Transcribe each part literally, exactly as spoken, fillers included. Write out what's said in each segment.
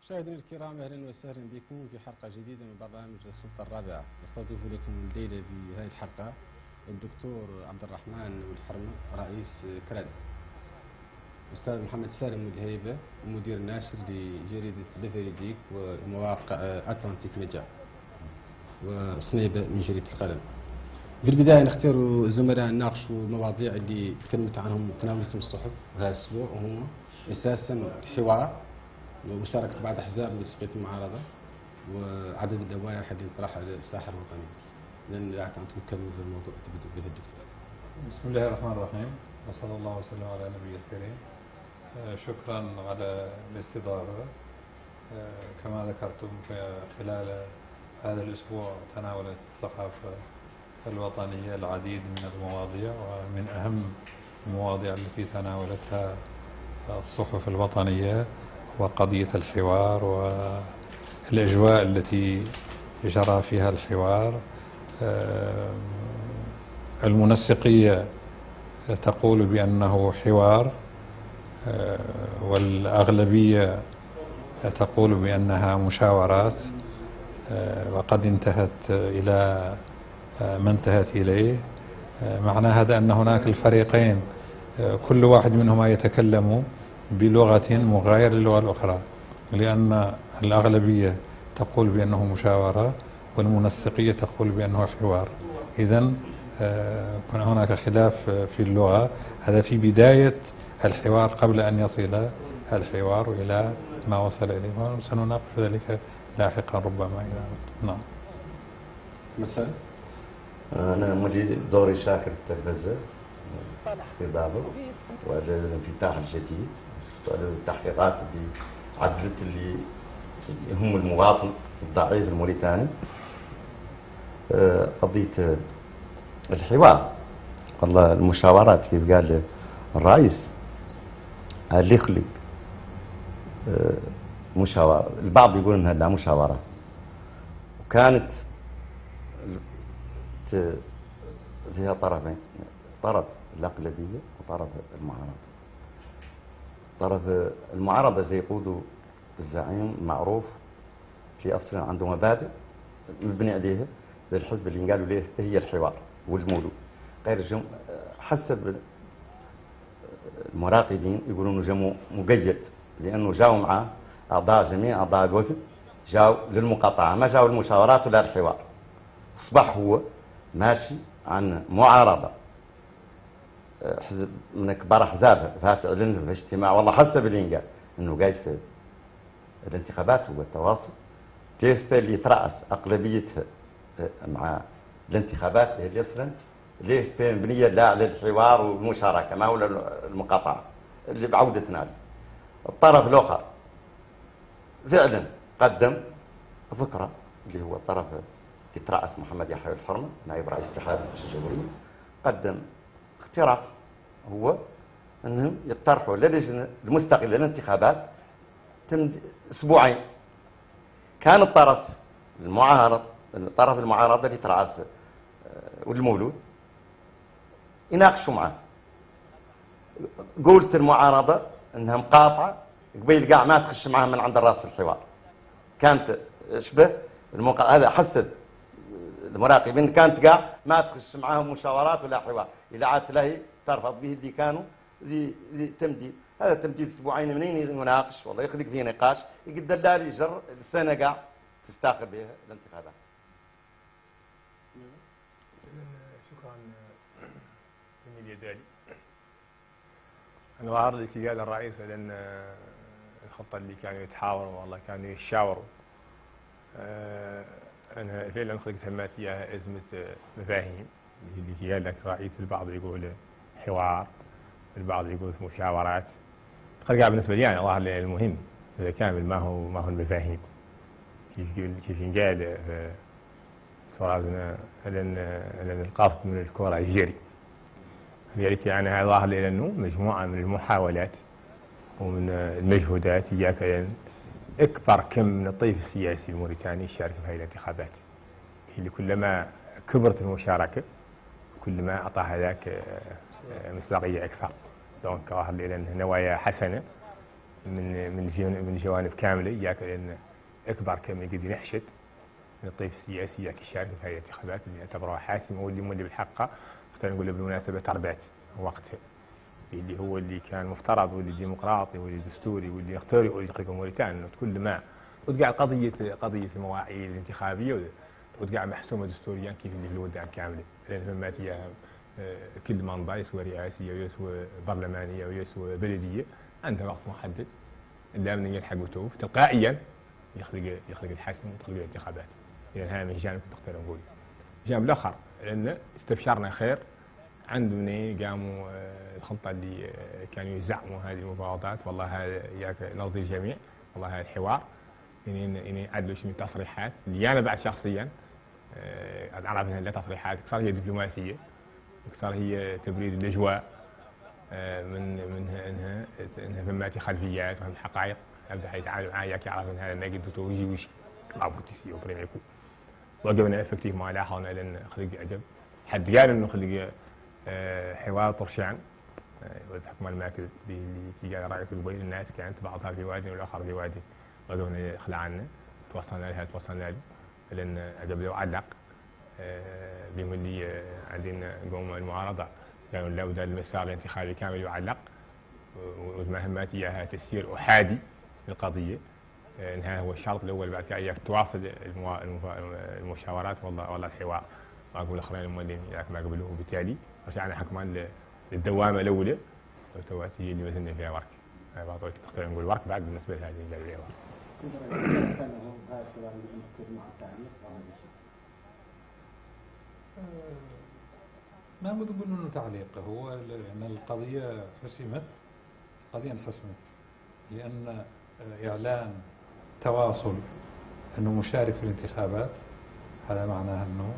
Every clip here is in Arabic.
مشاهدينا الكرام، اهلا وسهلا بكم في حلقه جديده من برنامج السلطه الرابعه. نستضيف لكم الليله في هذه الحلقه الدكتور عبد الرحمن والحرمه رئيس كراد، استاذ محمد سالم الهيبه ومدير الناشر لجريده ليفريديك ومواقع اتلانتيك ميديا، وصنيبه من جريده القلم. في البدايه نختار الزملاء نناقشوا المواضيع اللي تكلمت عنهم تناولتهم الصحف هذا الاسبوع، وهم اساسا الحوار ومشاركة بعض أحزاب لتسقيط المعارضة وعدد اللوائح اللي انطرحها على الساحة الوطنية. إذن أعطيكم كلمة في الموضوع تبدأ به الدكتور. بسم الله الرحمن الرحيم، وصلى الله وسلم على نبي الكريم. آه شكرا على الاستضافة. آه كما ذكرتم خلال هذا الأسبوع تناولت الصحافة الوطنية العديد من المواضيع، ومن أهم المواضيع التي تناولتها الصحف الوطنية وقضية الحوار والأجواء التي جرى فيها الحوار. المنسقية تقول بأنه حوار، والأغلبية تقول بأنها مشاورات، وقد انتهت إلى ما انتهت إليه. معنى هذا أن هناك الفريقين كل واحد منهما يتكلم بلغة مغايرة للغة الأخرى، لأن الأغلبية تقول بأنه مشاورة والمنسقية تقول بأنه حوار. إذن كان هناك خلاف في اللغة، هذا في بداية الحوار قبل أن يصل الحوار إلى ما وصل إليه، وسنناقش ذلك لاحقا ربما. إلى نعم. مساء. أنا مدير دوري شاكر التلفزة استضافة وعلى الانفتاح الجديد وعلى التحقيقات اللي عدلت اللي يهم المواطن الضعيف الموريتاني. قضية الحوار، والله المشاورات كيف قال الرئيس اللي يخلق مشاورة، البعض يقول انها لا مشاورات، وكانت فيها طرفين، طرف الأغلبية وطرف المعارضة. طرف المعارضة زي يقودوا الزعيم المعروف اللي أصلا عنده مبادئ مبني عليها، زي الحزب اللي قالوا ليه هي الحوار والمولود غير الجم. حسب المراقبين يقولون انه جمو مقيد، لأنه جاوا معاه أعضاء جميع أعضاء الوفد، جاوا للمقاطعة، ما جاوا المشاورات ولا الحوار. أصبح هو ماشي عن معارضة حزب من كبار احزابها، فات اعلن في اجتماع، والله حسب اللي قال انه قايس الانتخابات هو التواصل. كيف اللي يترأس اغلبيتها مع الانتخابات هي اللي يصلا ليه مبنيه لا على الحوار والمشاركه، ما هو المقاطعه اللي بعودتنا له. الطرف الاخر فعلا قدم فكره، اللي هو الطرف يترأس محمد يحيى الحرمه نائب رئيس اتحاد الجمهوريه، قدم اقتراح هو انهم يقترحوا للجنه المستقله للانتخابات اسبوعين. كان الطرف المعارض الطرف المعارضه اللي يترأس والمولود يناقشوا معه. قلت المعارضه انها مقاطعه قبيل قاع ما تخش معها من عند الراس في الحوار، كانت شبه الموقع هذا حسب المراقبين، كانت قاع ما تخش معاهم مشاورات ولا حوار. إذا عاد تلاقي ترفض به اللي كانوا ذي ذي تمديد، هذا تمديد اسبوعين منين يناقش، والله يخلق فيه نقاش يقدر دار يجر السنه قاع تستاخر بها الانتخابات. شكرا جميل يدالي. انا العرض التي قال الرئيس لان الخطه اللي كانوا يتحاوروا، والله كانوا يتشاوروا. أنا فعلا خلقت همات إياها أزمة مفاهيم، اللي قال لك رئيس، البعض يقول حوار، البعض يقول مشاورات. تقريبا بالنسبة لي أنا ظاهر المهم إذا كامل ما هو ما هو المفاهيم. كيف كيف ينقال في تراثنا لأن لأن القصد من الكرة الجري. لذلك أنا ظاهر لي لأنه مجموعة من المحاولات ومن المجهودات إياك أكبر كم من الطيف السياسي الموريتاني يشارك في هذه الانتخابات، اللي كلما كبرت المشاركة كلما أعطى هذاك مصداقية أكثر. دونك ظاهر لي أن نوايا حسنة، من من من جوانب كامله، ياك لان اكبر كم يقدر ينحشد من الطيف السياسي ياك يشارك في هذه الانتخابات اللي يعتبرها حاسمه، واللي مولي بالحق خلينا نقول بالمناسبه تردات وقتها، اللي هو اللي كان مفترض واللي ديمقراطي واللي دستوري واللي يختار يقول موريتانيا انه كل ما وتقع قضيه قضيه المواعيد الانتخابيه وتقع محسومه دستوريا كيف اللي في الودان كامله، لان فما فيها كل منطقه يسوى رئاسيه ويسوى برلمانيه ويسوى بلديه عندها وقت محدد لا من يلحق وتوف تلقائيا يخلق يخلق الحسم وتخلق الانتخابات. اذا هذا من جانب نقدر نقول. الجانب الاخر لان استبشرنا خير عندنا قاموا الخطه اللي كانوا يزعموا هذه المفاوضات، والله هذا ياك نرضي الجميع، والله هذا الحوار يعني يعني عدلوا شي من تصريحات اللي انا بعد شخصيا اعرف انها لا تصريحات، اكثر هي دبلوماسيه، اكثر هي تبريد الاجواء من منها انها انها فماتي خلفيات وهم حقائق ابدا يتعامل معايا يعرف ان هذا ما قد توجي وش ابو تسي وبريم يكون وقفنا افكتيف ما لاحظنا لان خلق عجب حد قال انه خلق حوار طرشان والحكومه الماكل اللي قال رئيس القبيل الناس كانت بعضها في وادي والاخر في وادي، وقفنا خلعنا توصلنا لها توصلنا له لان عجب لو علق بهم اللي عندنا قوم المعارضه كانوا لابد المسار الانتخابي كامل يعلق والمهمات اياها تسيير احادي للقضيه، انها هو الشرط الاول، بعد كده اياك تواصل المشاورات والله والله الحوار معكم الاخرين المولين ياك ما قبلوه، وبالتالي رجعنا حكمان للدوامه الاولى والتوات هي اللي وزننا فيها ورك. بعض نقدر نقول ورك بعد بالنسبه لهذه الجمعيه ورك. ما بده نقول انه تعليق، هو ان القضيه حسمت، القضيه انحسمت لان اعلان تواصل انه مشارك في الانتخابات هذا معناه انه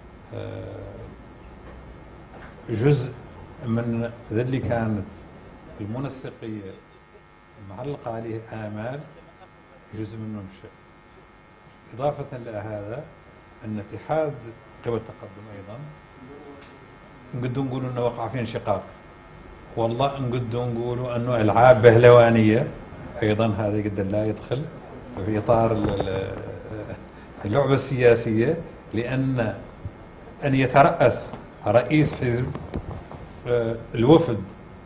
جزء من ذا اللي كانت المنسقيه معلقه عليه امال جزء منه مشى. اضافه الى هذا ان اتحاد قوى التقدم ايضا نقدر نقولوا انه وقع في انشقاق، والله نقدر نقولوا انه العاب بهلوانيه ايضا هذا قد لا يدخل في اطار اللعبه السياسيه، لان ان يتراس رئيس حزب الوفد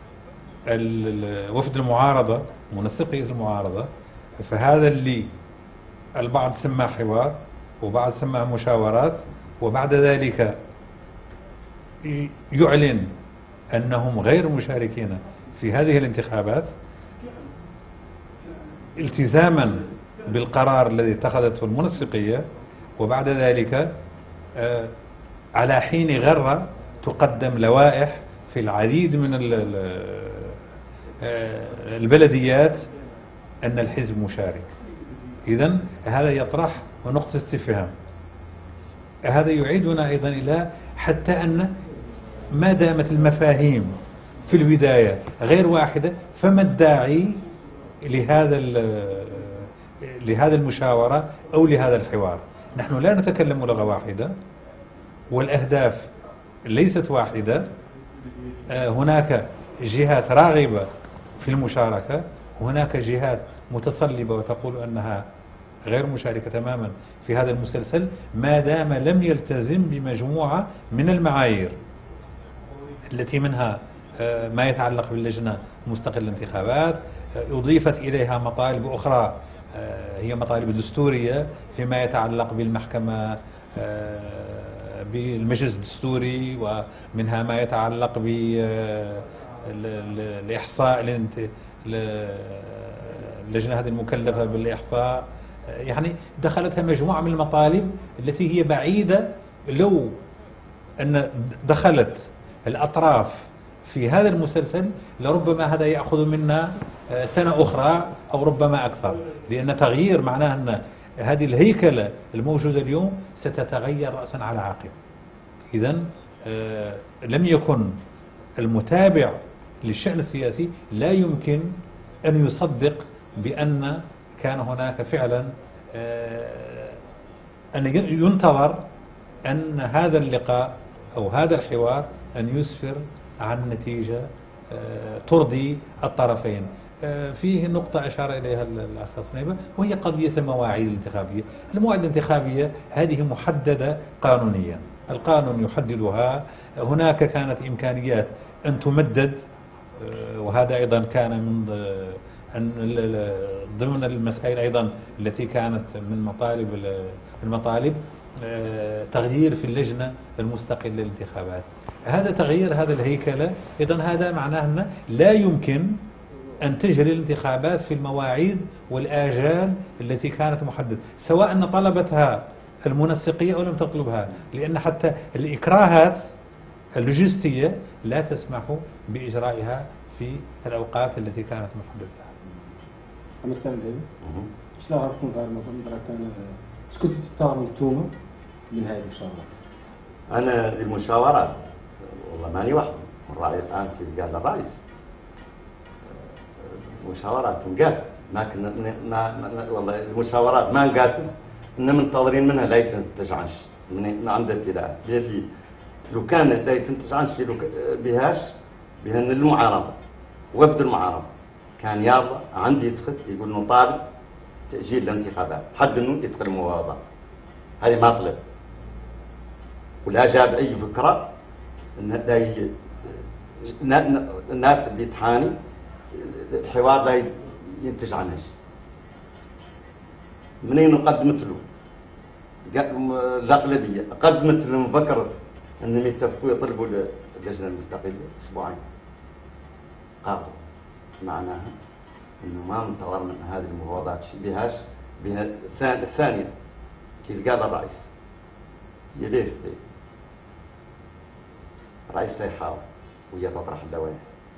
وفد المعارضه منسقيه المعارضه، فهذا اللي البعض سماه حوار وبعض سماه مشاورات، وبعد ذلك يعلن أنهم غير مشاركين في هذه الانتخابات التزاما بالقرار الذي اتخذته المنسقية، وبعد ذلك على حين غرة تقدم لوائح في العديد من البلديات أن الحزب مشارك. إذن هذا يطرح نقطة استفهام. هذا يعيدنا أيضا إلى حتى أن ما دامت المفاهيم في البداية غير واحدة فما الداعي لهذا لهذا المشاورة أو لهذا الحوار؟ نحن لا نتكلم لغة واحدة والأهداف ليست واحدة، هناك جهات راغبة في المشاركة، هناك جهات متصلبة وتقول أنها غير مشاركة تماما في هذا المسلسل ما دام لم يلتزم بمجموعة من المعايير التي منها ما يتعلق باللجنة المستقلة للانتخابات، أضيفت إليها مطالب أخرى هي مطالب دستورية فيما يتعلق بالمحكمة بالمجلس الدستوري، ومنها ما يتعلق بالإحصاء اللجنة هذه المكلفة بالإحصاء، يعني دخلتها مجموعة من المطالب التي هي بعيدة. لو أن دخلت الأطراف في هذا المسلسل لربما هذا يأخذ منا سنة أخرى أو ربما أكثر، لأن تغيير معناه أن هذه الهيكلة الموجودة اليوم ستتغير رأسا على عقب. إذن لم يكن المتابع للشأن السياسي لا يمكن أن يصدق بأن كان هناك فعلا أن ينتظر أن هذا اللقاء أو هذا الحوار أن يسفر عن نتيجة ترضي الطرفين. فيه نقطة أشار إليها الأخ صنيبة، وهي قضية المواعيد الانتخابية. المواعيد الانتخابية هذه محددة قانونيا، القانون يحددها. هناك كانت إمكانيات أن تمدد، وهذا أيضا كان من ضمن المسائل أيضا التي كانت من مطالب المطالب تغيير في اللجنة المستقلة للانتخابات. هذا تغيير هذا الهيكلة، إذا هذا معناه أن لا يمكن أن تجري الانتخابات في المواعيد والآجال التي كانت محددة، سواء أن طلبتها المنسقية أو لم تطلبها، لأن حتى الإكراهات اللوجستية لا تسمح بإجرائها في الأوقات التي كانت محددة. أنا استاذ هذه ايش رايكم في هذا الموضوع؟ كان ايش كنتوا تختاروا انتم من هذه المشاورات؟ أنا المشاورات والله ماني وحدي، الرأي الآن كيف قال الرئيس مشاورات انقاست، ما كنا ما, ما والله المشاورات ما انقاست، إن منتظرين منها لا تنتج عن شيء من عند ابتداء. اللي لو كان لا تنتج عن شيء بهاش بهن المعارضة وفد المعارضة كان يلا عندي يدخل يقول انه طالب تأجيل الانتخابات، حد انه يدخل المفاوضات، هذه ما طلب ولا جاب اي فكرة ان الناس اللي تحاني الحوار لا ينتج عنها شيء. منين قدمت له الأغلبية قدمت له مفكرة انهم يتفقوا يطلبوا اللجنة المستقلة اسبوعين، قاطوا معناها انه ما منتظر من هذه المفاوضات شيء بهاش بها. الثانية كيف قال الرئيس يليف الرئيس سيحاول وهي تطرح اللوائح،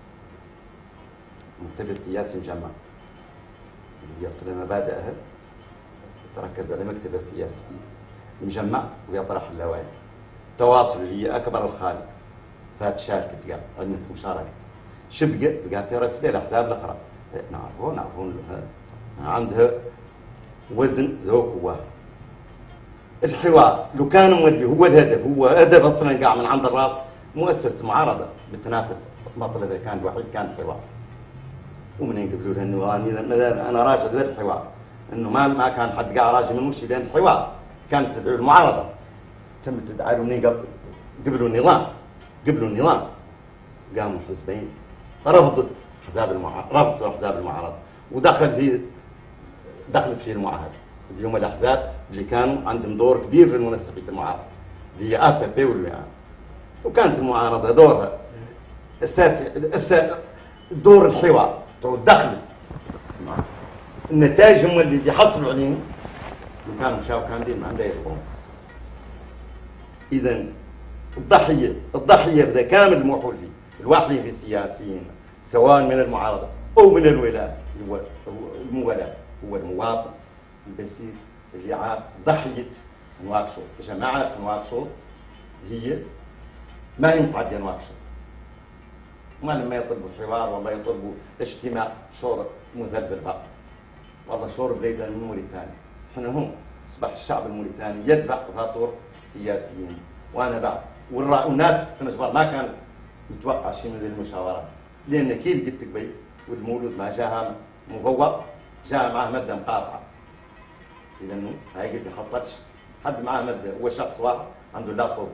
المكتب السياسي مجمع اللي يصل مبادئها تركز على المكتب السياسي مجمع ويطرح اللوائح. تواصل اللي هي اكبر الخالق فات شاركت قال علمت مشاركة شبقة قالت ترى في الأحزاب الأخرى نعرفون نعرفون عندها وزن ذو قوة. الحوار لو كان مودي هو الهدف، هو هدف أصلا قاع من عند الراس مؤسسة معارضة بالتناتل، مطلبه كان الوحيد كان الحوار. ومنين يقولوا له انه انا راجع ذا الحوار، انه ما ما كان حد قاع راجع من مشي لان الحوار كانت تدعو المعارضة، تم تدعي له منين قبل قبلوا النظام قبلوا النظام قاموا حزبين رفضت احزاب المعارضه رفضوا احزاب المعارضه ودخل في دخلت في المعاهده. اليوم الاحزاب اللي كانوا عندهم دور كبير في المنسقيه المعارضه اللي هي ا بي بي والوعاء، وكانت المعارضه دورها اساسي دور الحوار ودخلت النتائج هم اللي يحصلوا عليهم وكانوا مشاو كاملين ما عنده يشبهون. اذا الضحيه الضحيه بذا كامل الموحول فيه الواحدين في السياسيين سواء من المعارضة أو من الولاء هو المولاة هو المواطن البسيط اللي عاد ضحية نواكشوط. جماعة نواكشوط هي ما هي متعدية نواكشوط، ما لما يطلبوا حوار والله يطلبوا اجتماع شور مثلث بعض والله شور بليد من موريتانيا. احنا هم اصبح الشعب الموريتاني يدفع فاتور سياسيين وانا بعد والناس في نجبار ما كانوا متوقع شيء من المشاورات، لأن كيف قلت قبل والمولود ما جاها مفوض جاء معه مادة مقاطعة، إذا هاي قلت يحصلش حد معه مادة، هو شخص واحد عنده لا صوت.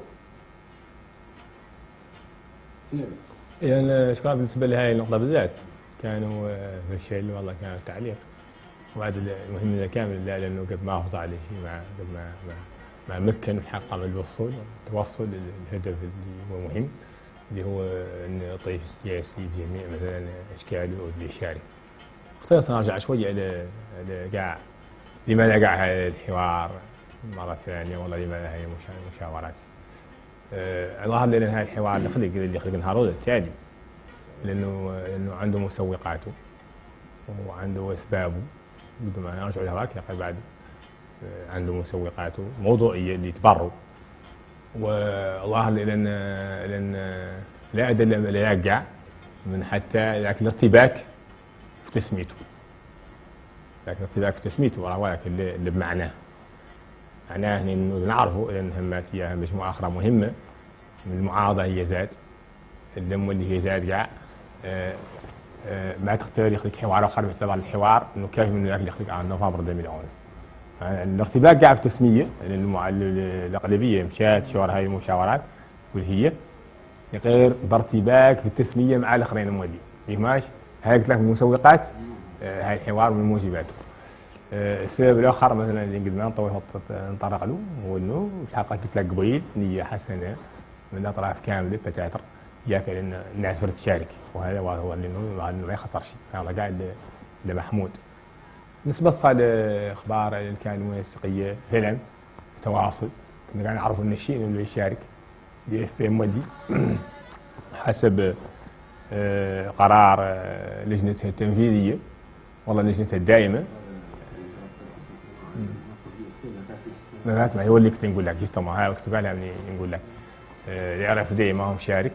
إذا شباب بالنسبة لهاي النقطة بالذات كانوا في الشيء والله كان تعليق، وهذا المهم إذا كامل لا لأنه قد ما أخذ عليه شيء مع قد ما ما ما مكن حقه من الوصول التوصل للهدف اللي هو مهم اللي هو أن الطيف السياسي بجميع مثلا أشكاله واللي يشارك. اخترت نرجع شوية إلى إلى قاع لماذا قاع هذا الحوار مرة ثانية والله لماذا هذه المشاورات. الظاهر لأن هذا الحوار اللي خلق اللي خلق نهار التالي لأنه لأنه عنده مسوقاته وعنده أسبابه بدون ما نرجع لهراك يا أخي بعد عنده مسوقاته موضوعية اللي تبروا. والله لأن لأن لا أدل لا يقع من حتى لكن الارتباك في تسميته، لكن الارتباك في تسميته ولكن اللي بمعناه معناه إنه نعرفه لأن همات فيها مجموعة أخرى مهمة من المعارضة هي زاد اللم اللي هي زاد قاع ما تختار يخلق حوار اخر باعتبار الحوار انه كيف من ذاك اللي يخلق عام نوفمبر ألفين وأحد عشر. الارتباك قاع في التسميه، الاغلبيه مشات شوار هاي المشاورات واللي هي غير بارتباك في التسميه مع الاخرين المولي ماش هاي قلت لك المسوقات هاي الحوار من موجباته. السبب الاخر مثلا اللي قد ما نطول نطرق له هو انه الحلقه قلت لك قبيل نيه حسنه من الاطراف كامله بتاتر ياك لان الناس فرد تشارك، وهذا هو اللي ما يخسرش هذا قاعد لمحمود. بالنسبه للاخبار اللي كان المنسقيه فعلا تواصل كنا قاعد نعرف ان الشيء اللي يشارك دي اف بي مودي حسب قرار لجنتها التنفيذيه والله لجنتها الدائمه. ما ما هو اللي كنت نقول لك جست ما هاي كنت قالها نقول لك الار اف دي ما هم شارك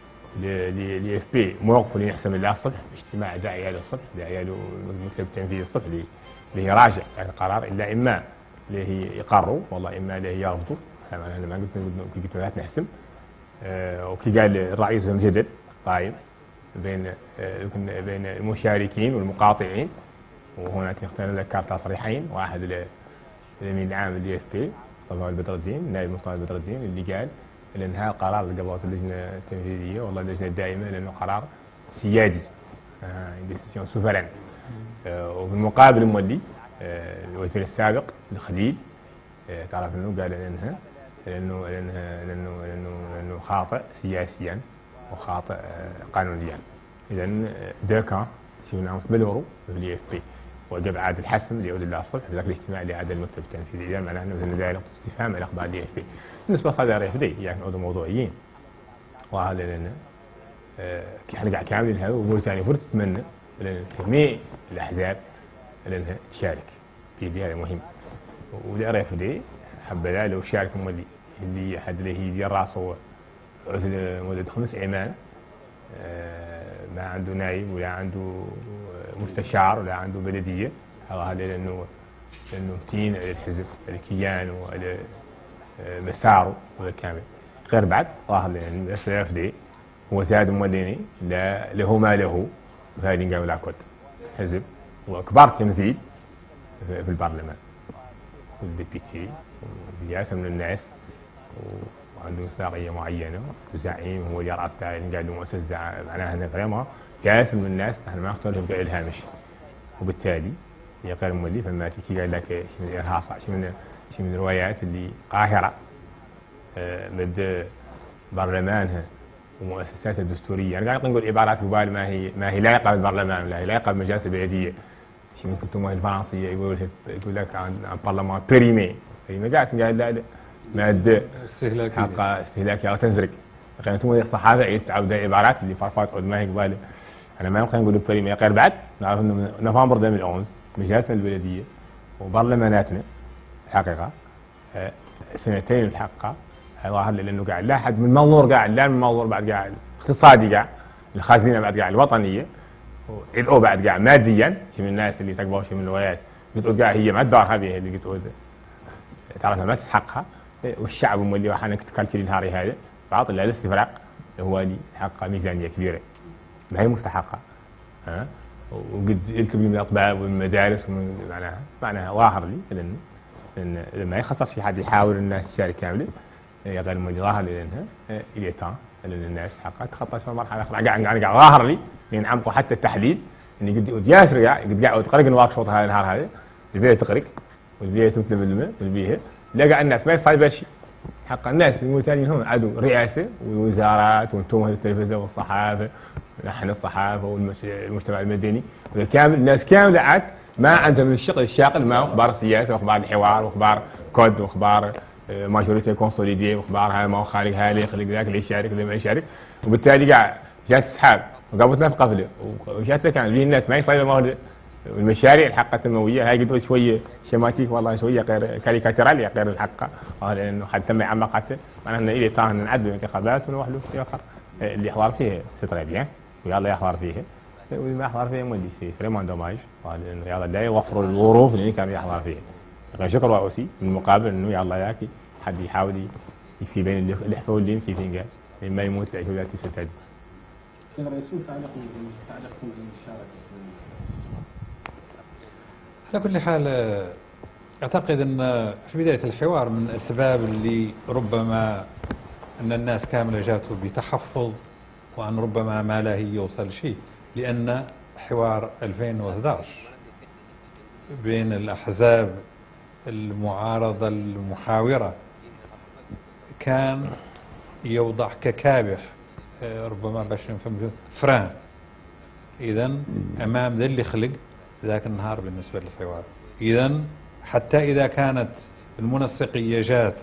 ل اف بي موقف اللي يحسم الله الصلح اجتماع داعي له الصلح داعي له المكتب التنفيذي الصلح اللي يراجع القرار الا اما اللي هي يقروا والله اما اللي هي يرفضوا. انا ما قلت قلت لا نحسم أه وكي قال الرئيس الجدل قايم بين أه بين المشاركين والمقاطعين، وهناك اختار لك كارت تصريحين، واحد الامين العام للاي اف بي مصطفى بدر الدين نائب مصطفى بدر الدين اللي قال لان هذا القرار اللي قبضت اللجنه التنفيذيه والله اللجنه الدائمه لانه قرار سيادي ديسيسيون سوفرين. أه وفي المقابل المولي أه الوزير السابق الخليل أه تعرف انه قال انها لانه لانه لانه لانه, لأنه خاطئ سياسيا وخاطئ قانونيا. اذا دو كان شفناهم تبلوروا في الاي اف بي وجب عاد الحسم ليعود الى الصلح في ذاك الاجتماع اللي عاد المكتب التنفيذي. اذا معناه انه داير استفهام على اخبار الاي اف بي. بالنسبه للار اف دي يعني نعودوا موضوعيين وهذا لان احنا قاعد كاملين هذا وامور ثانيه فرصه تتمنى لان جميع الاحزاب لانها تشارك في هذا مهم. والار اف دي حبذا لو شارك مولي اللي حد اللي هي ديال راسه مدة خمس ايمان ما عنده نايب ولا عنده مستشار ولا عنده بلديه هذا لانه لانه متين على الحزب على الكيان وعلى مساره كامل. غير بعد ظاهر لان الاس اف دي هو زاد موليني لا له ما له وهذه نقام لاكوت حزب وكبار تمثيل في البرلمان والديبيتي وياسر من الناس وعنده مصداقيه معينه وزعيم هو اللي راس قاعد مؤسسه معناها انه فريمون ياسر من الناس نحن ما نختارهم في الهامش وبالتالي هي غير مولي. فما تيجي قال لك شي من الارهاص شي من شي من الروايات اللي قاهره مد برلمانها ومؤسساتها الدستوريه. انا قاعد نقول عبارات مبالغه ما هي ما هي لايقه بالبرلمان لا هي لايقه بالمجالس البلديه. شي من كتب الفرنسيه يقول يقول لك عن برلمان بيريمي ما قاعد قال لا ماده استهلاكيه حق استهلاكيه او تنزرق. لكن انتم الصحافه يتعود عبارات اللي فرفات عود ما هي قبال. انا ما يمكن نقول بيريمي غير بعد نعرف انه من نوفمبر ألفين وأحد عشر مجالسنا البلديه وبرلماناتنا الحقيقه سنتين الحقيقه ظاهر لانه قاعد لا حد من منظور قاعد لا من منظور بعد قاعد اقتصادي قاعد الخزينه بعد قاعد الوطنيه او بعد قاعد ماديا شي من الناس اللي تقبل شي من الروايات بتقول قاعد هي ما الدار هذه اللي بتقول تعرفها ما تستحقها والشعب مولي واحد كالكلي نهاري هذا بعض الاستفراغ هو اللي حق ميزانيه كبيره ما هي مستحقه ها وقد يركب من الاطباء والمدارس معناها معناها ظاهر لي لان لان ما يخسر شي حد يحاول الناس تشارك كامله هي غير مولي ظاهر لي لانها الى تان لان الناس حقها تخطى في مرحله اخرى قاعد قاعد ظاهر لي ينعمقوا حتى التحليل اني قد ياسر قاعد قاعد تقرق الواك شوط هذا النهار هذا البيئه تقرق والبيئه تمثل بالماء والبيئه لقى الناس ما يصير شيء حق الناس المثالين هم عدو رئاسه ووزارات وانتم التلفزيون والصحافه نحن الصحافه والمجتمع المدني كامل الناس كامله عاد ما عندهم الشغل الشاغل ما اخبار السياسه واخبار الحوار واخبار كود واخبار ماجوريتي كونسوليدي واخبار هذا ما هو خالق هذا يخلق ذاك اللي يشارك اللي ما يشارك. وبالتالي قاعد جات سحاب وقابلتنا في قفله وجات كان بين الناس ما يصير ما المشاريع الحقه التنمويه هاي قد شويه شماتيك والله شويه غير كاريكاتيراليه غير الحقه لانه حتى ما عمقته معناها انه الى تاه نعدل الانتخابات ونروح له في اخر اللي يحضر فيه سي تري بيان ويلا يحضر فيه واللي ما يحضر فيه مولي سي فريمون دوماج لانه يلا لا يوفروا الظروف اللي كانوا يحضر فيها. غير شكر واوسي من المقابل انه يلا ياكي حد يحاول يفي بين الاحفاد اللي كيفين قال ما يموت العجولات ستادي. سيد الرئيس تعليقكم تعليقكم بمشاركة على كل حال أعتقد أن في بداية الحوار من الأسباب اللي ربما أن الناس كاملة جاتوا بتحفظ وأن ربما ما لا هي يوصل شيء، لأن حوار ألفين وأحد عشر بين الأحزاب المعارضة المحاورة كان يوضع ككابح ربما باش نفهم فران إذا أمام ذا اللي خلق ذاك النهار بالنسبة للحوار. إذا حتى إذا كانت المنسقية جات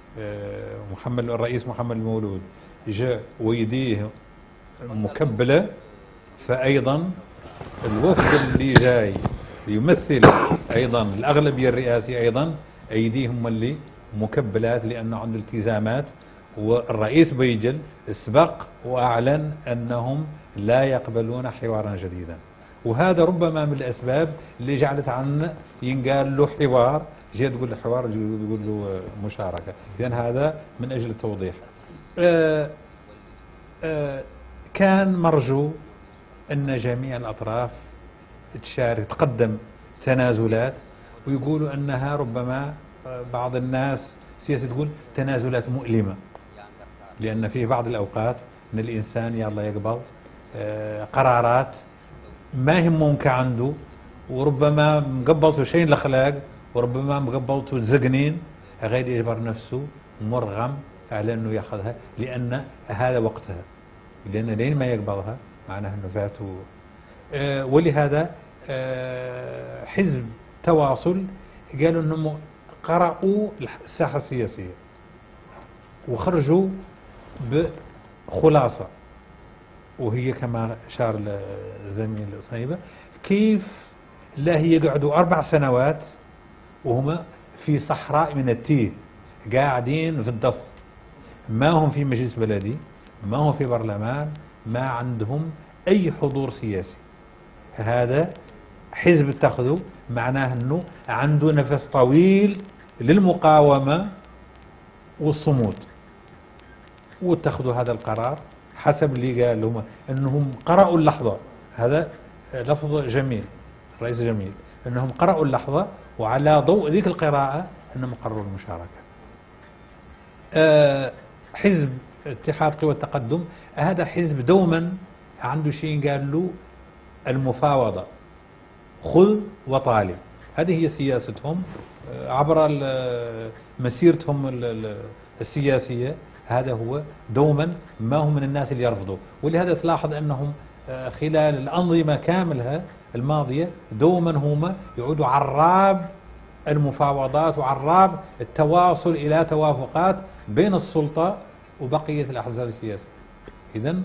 محمد الرئيس محمد المولود جاء ويديه مكبلة، فأيضا الوفد اللي جاي يمثل أيضا الأغلبية الرئاسية أيضا أيديهم اللي مكبلات لأنه عنده التزامات. والرئيس بيجل سبق وأعلن أنهم لا يقبلون حوارا جديدا، وهذا ربما من الأسباب اللي جعلت عن ينقال له حوار، جاء تقول له حوار تقول له مشاركة. إذن هذا من أجل التوضيح. آآ آآ كان مرجو أن جميع الأطراف تشارك، تقدم تنازلات، ويقولوا أنها ربما بعض الناس سياسة تقول تنازلات مؤلمة، لأن في بعض الأوقات أن الإنسان يلا يقبل قرارات ما همونك عنده، وربما مقبلته شيء الأخلاق، وربما مقبلته الزقنين غير يجبر نفسه مرغم على أنه يأخذها، لأن هذا وقتها، لأن لين ما يقبلها معناها أنه فاته. آه ولهذا آه حزب تواصل قالوا أنهم قرأوا الساحة السياسية وخرجوا بخلاصة، وهي كما شار الزميل صهيبة كيف لا هي يقعدوا أربع سنوات وهم في صحراء من التيه، قاعدين في الدص، ما هم في مجلس بلدي، ما هم في برلمان، ما عندهم أي حضور سياسي. هذا حزب اتخذوا معناه أنه عنده نفس طويل للمقاومة والصمود، واتخذوا هذا القرار حسب اللي قال لهم أنهم قرأوا اللحظة. هذا لفظ جميل، رئيس جميل، أنهم قرأوا اللحظة وعلى ضوء ذيك القراءة أنهم قرروا المشاركة. أه حزب اتحاد قوى التقدم هذا حزب دوما عنده شيء قال له المفاوضة، خذ وطالب، هذه هي سياستهم عبر مسيرتهم السياسية. هذا هو دوما، ما هم من الناس اللي يرفضوا. ولهذا تلاحظ أنهم خلال الأنظمة كاملها الماضية دوما هم يعودوا عراب المفاوضات وعراب التواصل إلى توافقات بين السلطة وبقية الأحزاب السياسية. إذن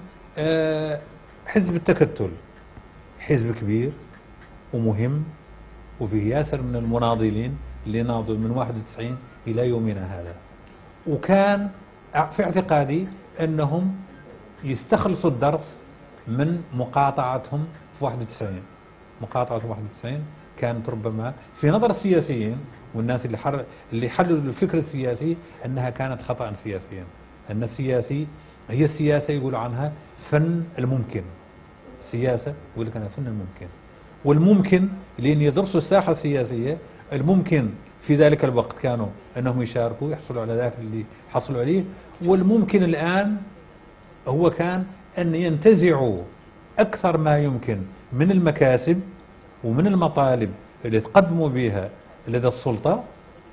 حزب التكتل حزب كبير ومهم، وفيه ياسر من المناضلين اللي ناضلوا من واحد وتسعين إلى يومنا هذا، وكان في اعتقادي أنهم يستخلصوا الدرس من مقاطعتهم في واحد وتسعين. مقاطعة واحد وتسعين كانت ربما في نظر السياسيين والناس اللي حر اللي حللوا الفكر السياسي أنها كانت خطأ سياسيا، أن السياسي هي السياسة يقولوا عنها فن الممكن. السياسة يقول لك أنها فن الممكن، والممكن لأن يدرسوا الساحة السياسية، الممكن في ذلك الوقت كانوا أنهم يشاركوا يحصلوا على ذاك اللي حصلوا عليه، والممكن الآن هو كان أن ينتزعوا أكثر ما يمكن من المكاسب ومن المطالب اللي تقدموا بها لدى السلطة.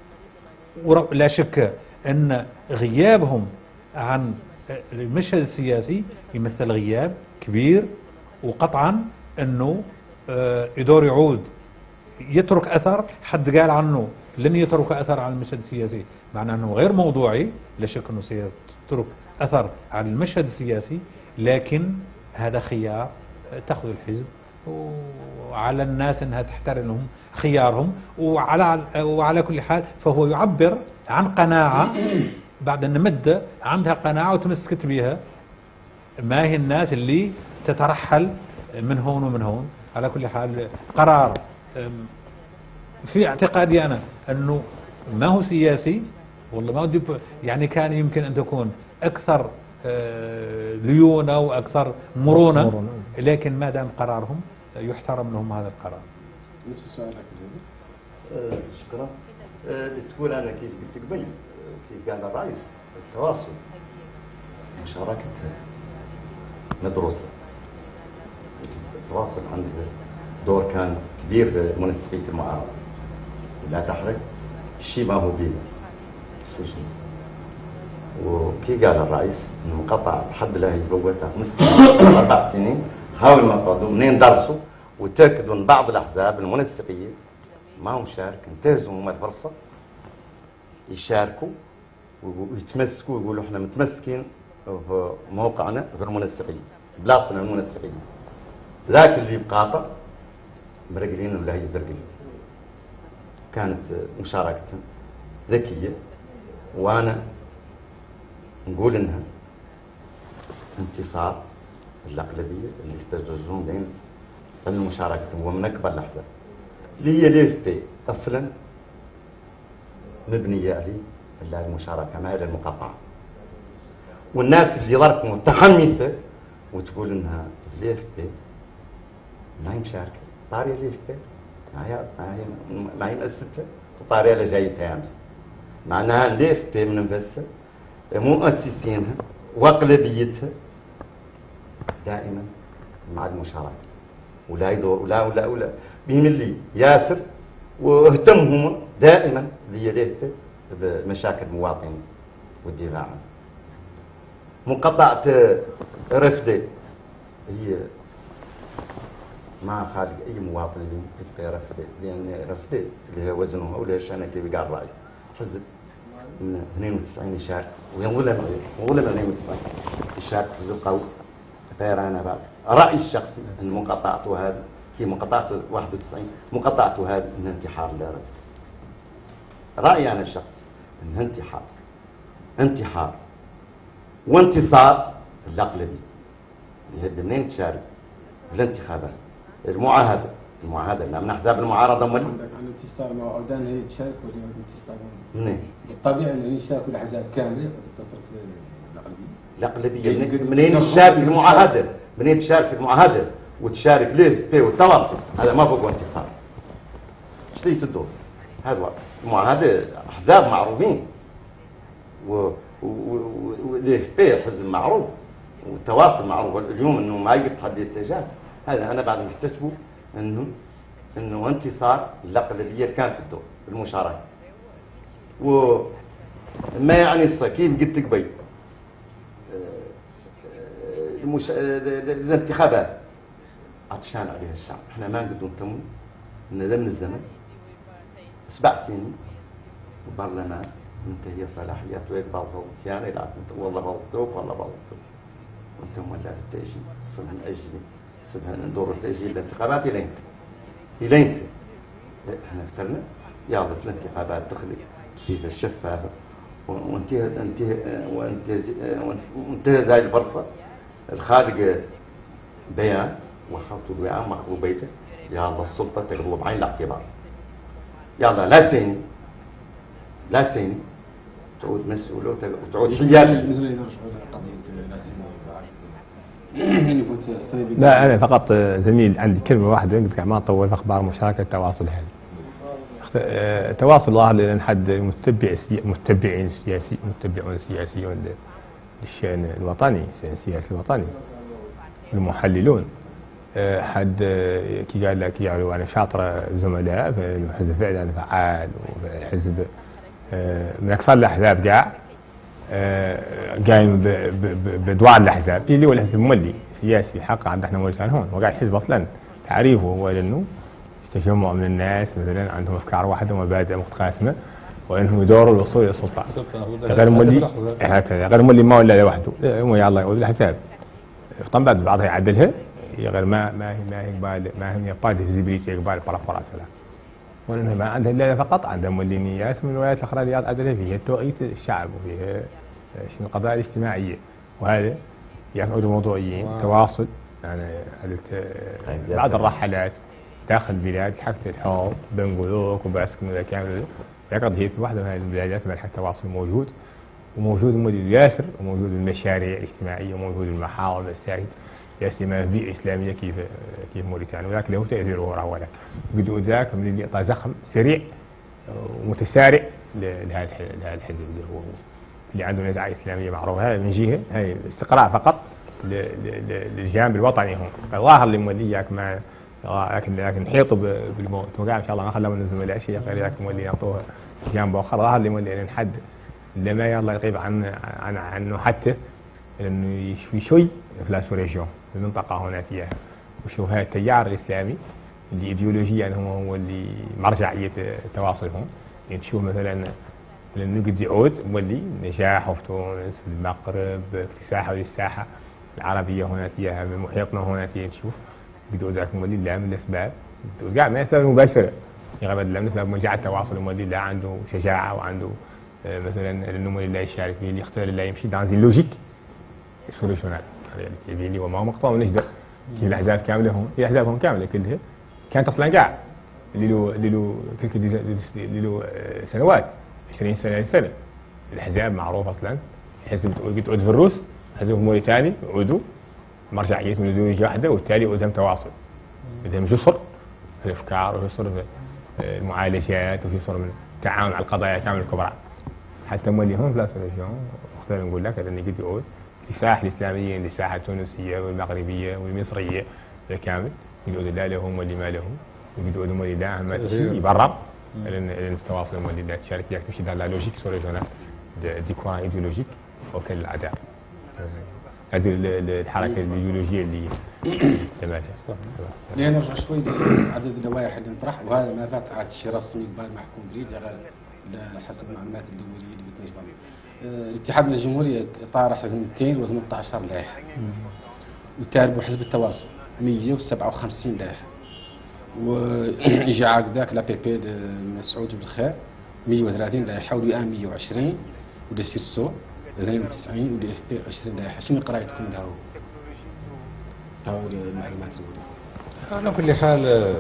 ولا شك أن غيابهم عن المشهد السياسي يمثل غياب كبير، وقطعا أنه يدور يعود يترك أثر. حد قال عنه لن يترك أثر على المشهد السياسي، معناه أنه غير موضوعي، لا شك أنه سيترك أثر على المشهد السياسي، لكن هذا خيار تأخذ الحزب وعلى الناس أنها تحترمهم خيارهم. وعلى وعلى كل حال فهو يعبر عن قناعة بعد أن مدة عندها قناعة وتمسكت بها، ما هي الناس اللي تترحل من هون ومن هون. على كل حال قرار في اعتقادي أنا أنه ما هو سياسي، والله ما هو يعني كان يمكن أن تكون أكثر ليونة وأكثر مرونة، لكن ما دام قرارهم يحترم لهم هذا القرار. نفس السؤال أه شكرا. أه تقول أنا كيف قلت قبل كيف قال الرئيس التواصل مشاركة مدروسة. التواصل عنده دور كان كبير بمنسقية المعارضة. لا تحرق الشيء ما هو بينا. وكي قال الرئيس انه مقطع لحد لا يبوتها خمس سنين اربع سنين، حاول ما قادوا منين درسوا وتاكدوا ان بعض الاحزاب المنسقيه ما هم شارك، انتهزوا هم الفرصه يشاركوا ويتمسكوا ويقولوا احنا متمسكين في موقعنا في المنسقيه، بلاصتنا المنسقيه. ذاك اللي بقاطع مرقلين ولا يزرقلين. كانت مشاركتهم ذكيه، وانا نقول انها انتصار الاغلبيه اللي استجوزهم لين المشاركه، ومن اكبر الاحزاب اللي هي الاف بي اصلا مبنيه على المشاركه ما هي المقاطعه. والناس اللي ظرت متحمسه وتقول انها الاف بي ما هي مشاركه، طاريه الاف بي ما هي ما هي ما هي مؤسستها وطاريه لجايتها امس، معناها الاف بي من نفسها مؤسسينها واغلبيتها دائما مع المشاركه، ولا يدور ولا ولا ولا بهم اللي ياسر واهتمهم دائما ليديه بمشاكل المواطنين والدفاع عنه. مقاطعه رفدي هي ما خالق اي مواطن اللي يبقى رفدي، لان رفدي اللي هو وزنه وليش انا كيف قال الرئيس حزب من اثنين وتسعين يشارك ويظلم وظلم اثنين وتسعين يشارك حزب قوي. غير انا بعد رايي الشخصي ان مقاطعته هذه في مقاطعه واحد وتسعين مقاطعته هذه انها انتحار لرفدي. رايي انا الشخصي انها انتحار انتحار وانتصار الاغلبيه اللي هي منين تشارك الانتخابات المعاهده المعاهده لا من احزاب المعارضه امال عندك عن انتصار مع عودان هي تشارك ولا انتصار منين؟ بالطبيعي انه يشاركوا الاحزاب كامله وانتصرت الاغلبيه. الاغلبيه منين تشارك في المعاهده؟ منين تشارك في المعاهده وتشارك ليه في والتواصل؟ هذا ما فوق انتصار. شتيت الدور هذا واحد. المعاهده احزاب معروفين و وليه في حزب معروف والتواصل معروف. اليوم انه ما يقدر حد يتجاه هذا انا بعد محتسبه انه انه انتصار الاغلبيه كانت الدور بالمشاركه. وما يعني كيف قلت قبل المش... الانتخابات عطشان عليها الشعب. احنا ما نقدر نتمم ان ذا من الزمن سبع سنين وبرلمان منتهيه صلاحيات ويقبل فوضت يعني لا والله فوضتوك والله فوضتوك وانتم ولا التاجيل صرنا ناجل صرنا ندور التاجيل الانتخابات الى انت الى انت احنا اخترنا يلا الانتخابات تخلي بصيغه شفافه وانتهى انتهى وانتهى هذه الفرصه الخارج بيان وخلطوا الوعاء مخلوا بيته يلا السلطه تقبل بعين الاعتبار يلا لا سيني لا سيني تعود مسؤوله وتعود حياتك. لا انا فقط زميل عندي كلمه واحده قلت ما نطول في اخبار مشاركه التواصل هذه. تواصل ظاهر لان حد متبع متبعين سياسي متبعون سياسيون للشان الوطني الشان السياسي الوطني المحللون حد كي قال لك يعني انا شاطره زملاء في الحزب فعلا فعال والحزب من اكثر الاحزاب كاع قايم بادوار الاحزاب اللي هو الحزب المولي سياسي حق عندنا احنا موريتان هون وقاعد الحزب اصلا تعريفه هو انه تجمع من الناس مثلا عندهم افكار واحده ومبادئ متقاسمه وانهم يدوروا للوصول الى السلطه. غير المولي هكذا غير المولي ما ولا لوحده هو يلا يقول الاحزاب طبعا بعد بعضها يعدلها غير ما ما هي ما هي قبال ما هي قبال فيزيبيليتي قبال برافورا سلام وانه ما عندها الا فقط عندها مولينيات من الولايات الاخرى اللي عدلها فيها توعيه الشعب وفيها شنو القضايا الاجتماعيه وهذا يعود موضوعيين تواصل يعني عدلت بعض الرحلات داخل البلاد حكت الحوض بنقولوك وباسك من كامل يعتقد هي في واحده من هذه البلادات ملح التواصل موجود وموجود مولي ياسر، وموجود المشاريع الاجتماعيه، وموجود المحاور والمساجد لا سيما في بيئه اسلاميه كيف كيف موريتانيا، وذاك له تاثيره وراء ذاك. بدو ذاك من اللي اعطى زخم سريع ومتسارع لهذا الحزب اللي هو اللي عنده نزعه اسلاميه معروفه. هذا من جهه هاي استقراء فقط للجانب الوطني هون. الظاهر اللي مولي ياك ما لكن لكن نحيطوا بالموت وقاعد ان شاء الله ما خلاهم ننزل ولا شيء غير ياك مولي يعطوه جانب اخر. ظاهر اللي مولي نحد لما يلا يغيب عن عن عنه حتى انه يشوي شوي في لا سوريجيون في المنطقه هنا فيها. وشوف هذا التيار الاسلامي اللي ايديولوجيا يعني هو هو اللي مرجعيه تواصلهم. يعني تشوف مثلا نقد يعود مولي نجاح في تونس في المغرب اكتساحه للساحه العربيه هنا فيها محيطنا هنا فيها. تشوف بدو ذاك مولي لا من الاسباب كاع ما اسباب مباشره يغيب لا من اسباب منجعه التواصل. مولي لا عنده شجاعه وعنده مثلا لانه مولي لا يشارك فيه اللي يختار لا يمشي دان زين لوجيك سوليوشنال يعني اللي هو ما هو مقطوع من الجدر. كي الاحزاب كامله هون هي احزابهم كامله كلها كانت اصلا كاع اللي له اللي له اللي له سنوات عشرين سنه سنه. الاحزاب معروف اصلا حزب بتعود في الروس حزب موريتاني عودوا مرجعيه من ايديولوجيا واحده وبالتالي قدام تواصل قدام جسر في الافكار وجسر في المعالجات وجسر من التعاون على القضايا كامله الكبرى. حتى مولي هون في لا سوليسيون اختار نقول لك اني قد يعود لساحه الاسلاميه للساحه التونسيه والمغربيه والمصريه كامل. يقول لا لهم واللي ما لهم يقول لهم واللي لا ما شيء يبرر لان التواصل واللي لا تشارك ياك تمشي dans la logique sous-régionale دي كوران ايديولوجيك وكل الاعداء. هذه الحركه الايديولوجيه اللي تمامها صح. لان نرجع شوي عدد اللوائح اللي نطرح وهذا ما فات عاد الشراء السمي بعد محكوم بريد غير حسب المعلومات الاوليه اللي بتنجمها. الاتحاد من الجمهوريه طارح مئتين وثمانية عشر لائحه وتاربوا حزب التواصل مئة وسبعة وخمسين لائحه ويجي عقب ذاك لا بي بي مسعود بالخير مئة وثلاثين لائحه والان مئة وعشرين ودا سيرسو اثنين وتسعين ودي اف بي عشرين لائحه. شنو قرايتكم لها هاو المعلومات الاولى؟ على كل حال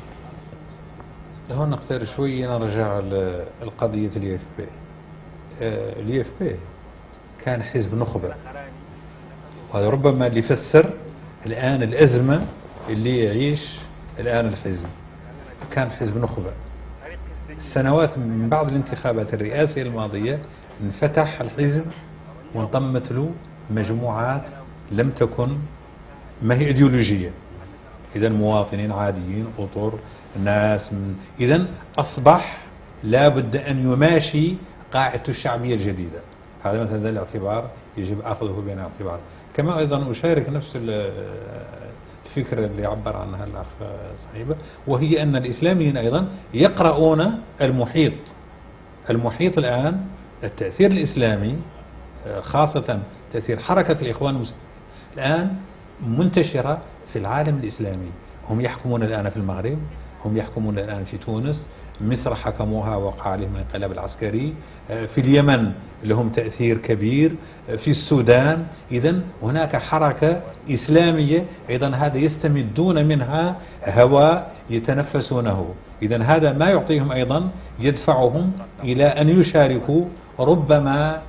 هون نقدر شوي نرجع لقضيه اليو اف بي. اليو اف بي كان حزب نخبه وهذا ربما اللي يفسر الان الازمه اللي يعيش الان الحزب. كان حزب نخبه السنوات من بعد الانتخابات الرئاسيه الماضيه انفتح الحزب وانضمت له مجموعات لم تكن ما هي ايديولوجيه. اذا مواطنين عاديين اطر ناس من اذا اصبح لابد ان يماشي قاعدته الشعبيه الجديده. هذا مثلا الاعتبار يجب اخذه بعين الاعتبار. كما ايضا اشارك نفس الفكره اللي عبر عنها الاخ صحيبه وهي ان الاسلاميين ايضا يقرؤون المحيط. المحيط الان التاثير الاسلامي خاصه تاثير حركه الاخوان المسلمين الان منتشره في العالم الاسلامي. هم يحكمون الان في المغرب، هم يحكمون الان في تونس، مصر حكموها وقع عليهم الانقلاب العسكري، في اليمن لهم تأثير كبير، في السودان. إذن هناك حركة إسلامية أيضا هذا يستمدون منها هواء يتنفسونه. إذن هذا ما يعطيهم أيضا يدفعهم إلى أن يشاركوا ربما.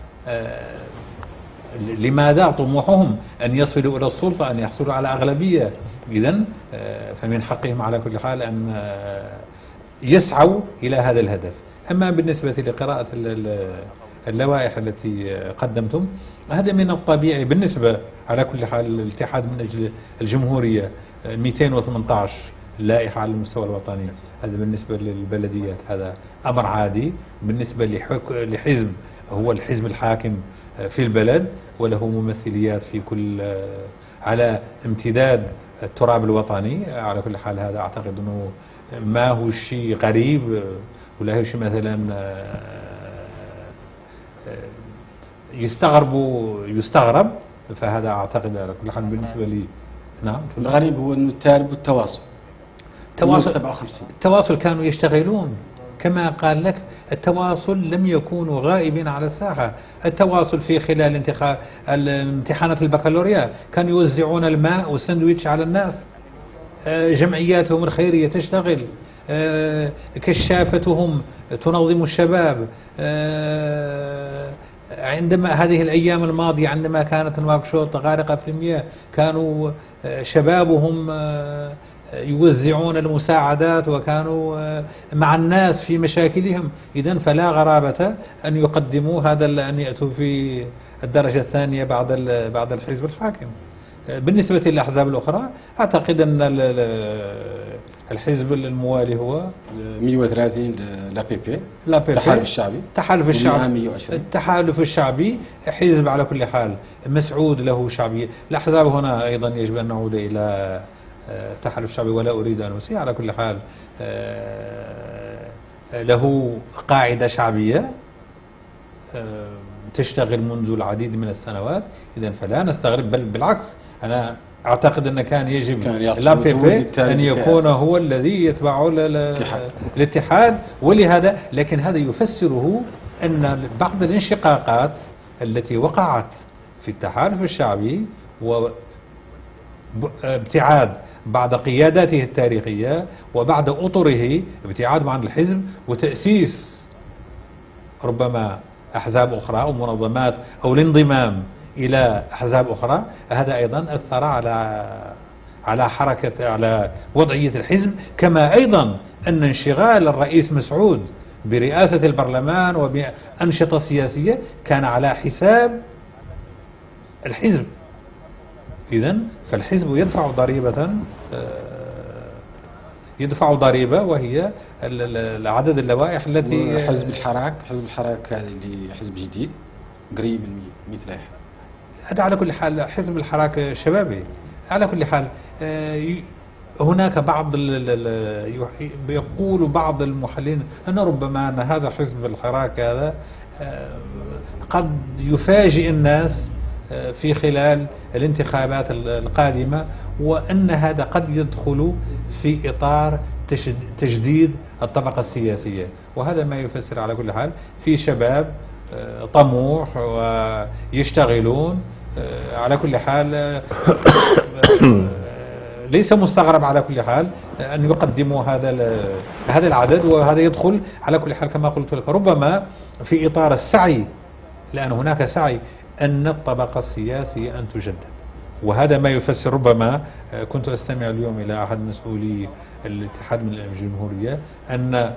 لماذا طموحهم أن يصلوا إلى السلطة أن يحصلوا على أغلبية. إذن فمن حقهم على كل حال أن يسعوا إلى هذا الهدف. أما بالنسبة لقراءة اللوائح التي قدمتم هذا من الطبيعي بالنسبة على كل حال الاتحاد من أجل الجمهورية مئتين وثمانية عشر لائحة على المستوى الوطني. هذا بالنسبة للبلديات هذا أمر عادي. بالنسبة لحزب هو الحزب الحاكم في البلد وله ممثليات في كل على امتداد التراب الوطني. على كل حال هذا أعتقد أنه ما هو شيء غريب ولا هو شيء مثلا يستغرب يستغرب. فهذا أعتقد على كل حال بالنسبة لي. نعم الغريب هو أنه التارب والتواصل التواصل سبعة وخمسين التواصل كانوا يشتغلون كما قال لك. التواصل لم يكونوا غائبين على الساحة. التواصل في خلال انتخاب امتحانات البكالوريا كانوا يوزعون الماء والسندويتش على الناس. جمعياتهم الخيرية تشتغل، كشافتهم تنظم الشباب، عندما هذه الأيام الماضية عندما كانت نواكشوط غارقة في المياه كانوا شبابهم يوزعون المساعدات وكانوا مع الناس في مشاكلهم. إذن فلا غرابة أن يقدموا هذا، أن يأتوا في الدرجة الثانية بعد بعد الحزب الحاكم. بالنسبة للأحزاب الأخرى أعتقد أن الحزب الموالي هو مئة وثلاثين لا بي بي لا بي بي التحالف الشعبي التحالف الشعبي مئة وعشرين التحالف الشعبي حزب على كل حال مسعود له شعبية. الأحزاب هنا أيضا يجب أن نعود إلى التحالف الشعبي ولا أريد أن أسيء، على كل حال له قاعدة شعبية تشتغل منذ العديد من السنوات. إذن فلا نستغرب، بل بالعكس أنا أعتقد أن كان يجب لا بي بي أن يكون هو الذي يتبع الاتحاد. ولهذا لكن هذا يفسره أن بعض الانشقاقات التي وقعت في التحالف الشعبي وابتعاد بعد قياداته التاريخية وبعد أطره ابتعاد عن الحزب وتأسيس ربما أحزاب أخرى أو منظمات أو الانضمام إلى أحزاب أخرى، هذا أيضا أثر على على حركة على وضعية الحزب. كما أيضا أن انشغال الرئيس مسعود برئاسة البرلمان وبأنشطة سياسية كان على حساب الحزب. إذن فالحزب يدفع ضريبة يدفع ضريبة وهي عدد اللوائح التي حزب الحراك حزب الحراك هذا اللي حزب جديد قريب من مئة لائحة. هذا على كل حال حزب الحراك شبابي. على كل حال هناك بعض يقول بعض المحللين أن ربما أن هذا حزب الحراك هذا قد يفاجئ الناس في خلال الانتخابات القادمة، وأن هذا قد يدخل في إطار تجديد الطبقة السياسية. وهذا ما يفسر على كل حال في شباب طموح ويشتغلون. على كل حال ليس مستغرب على كل حال أن يقدموا هذا هذا العدد، وهذا يدخل على كل حال كما قلت لك ربما في إطار السعي، لأن هناك سعي أن الطبقة السياسية أن تجدد. وهذا ما يفسر ربما كنت أستمع اليوم إلى أحد مسؤولي الاتحاد من الجمهورية أن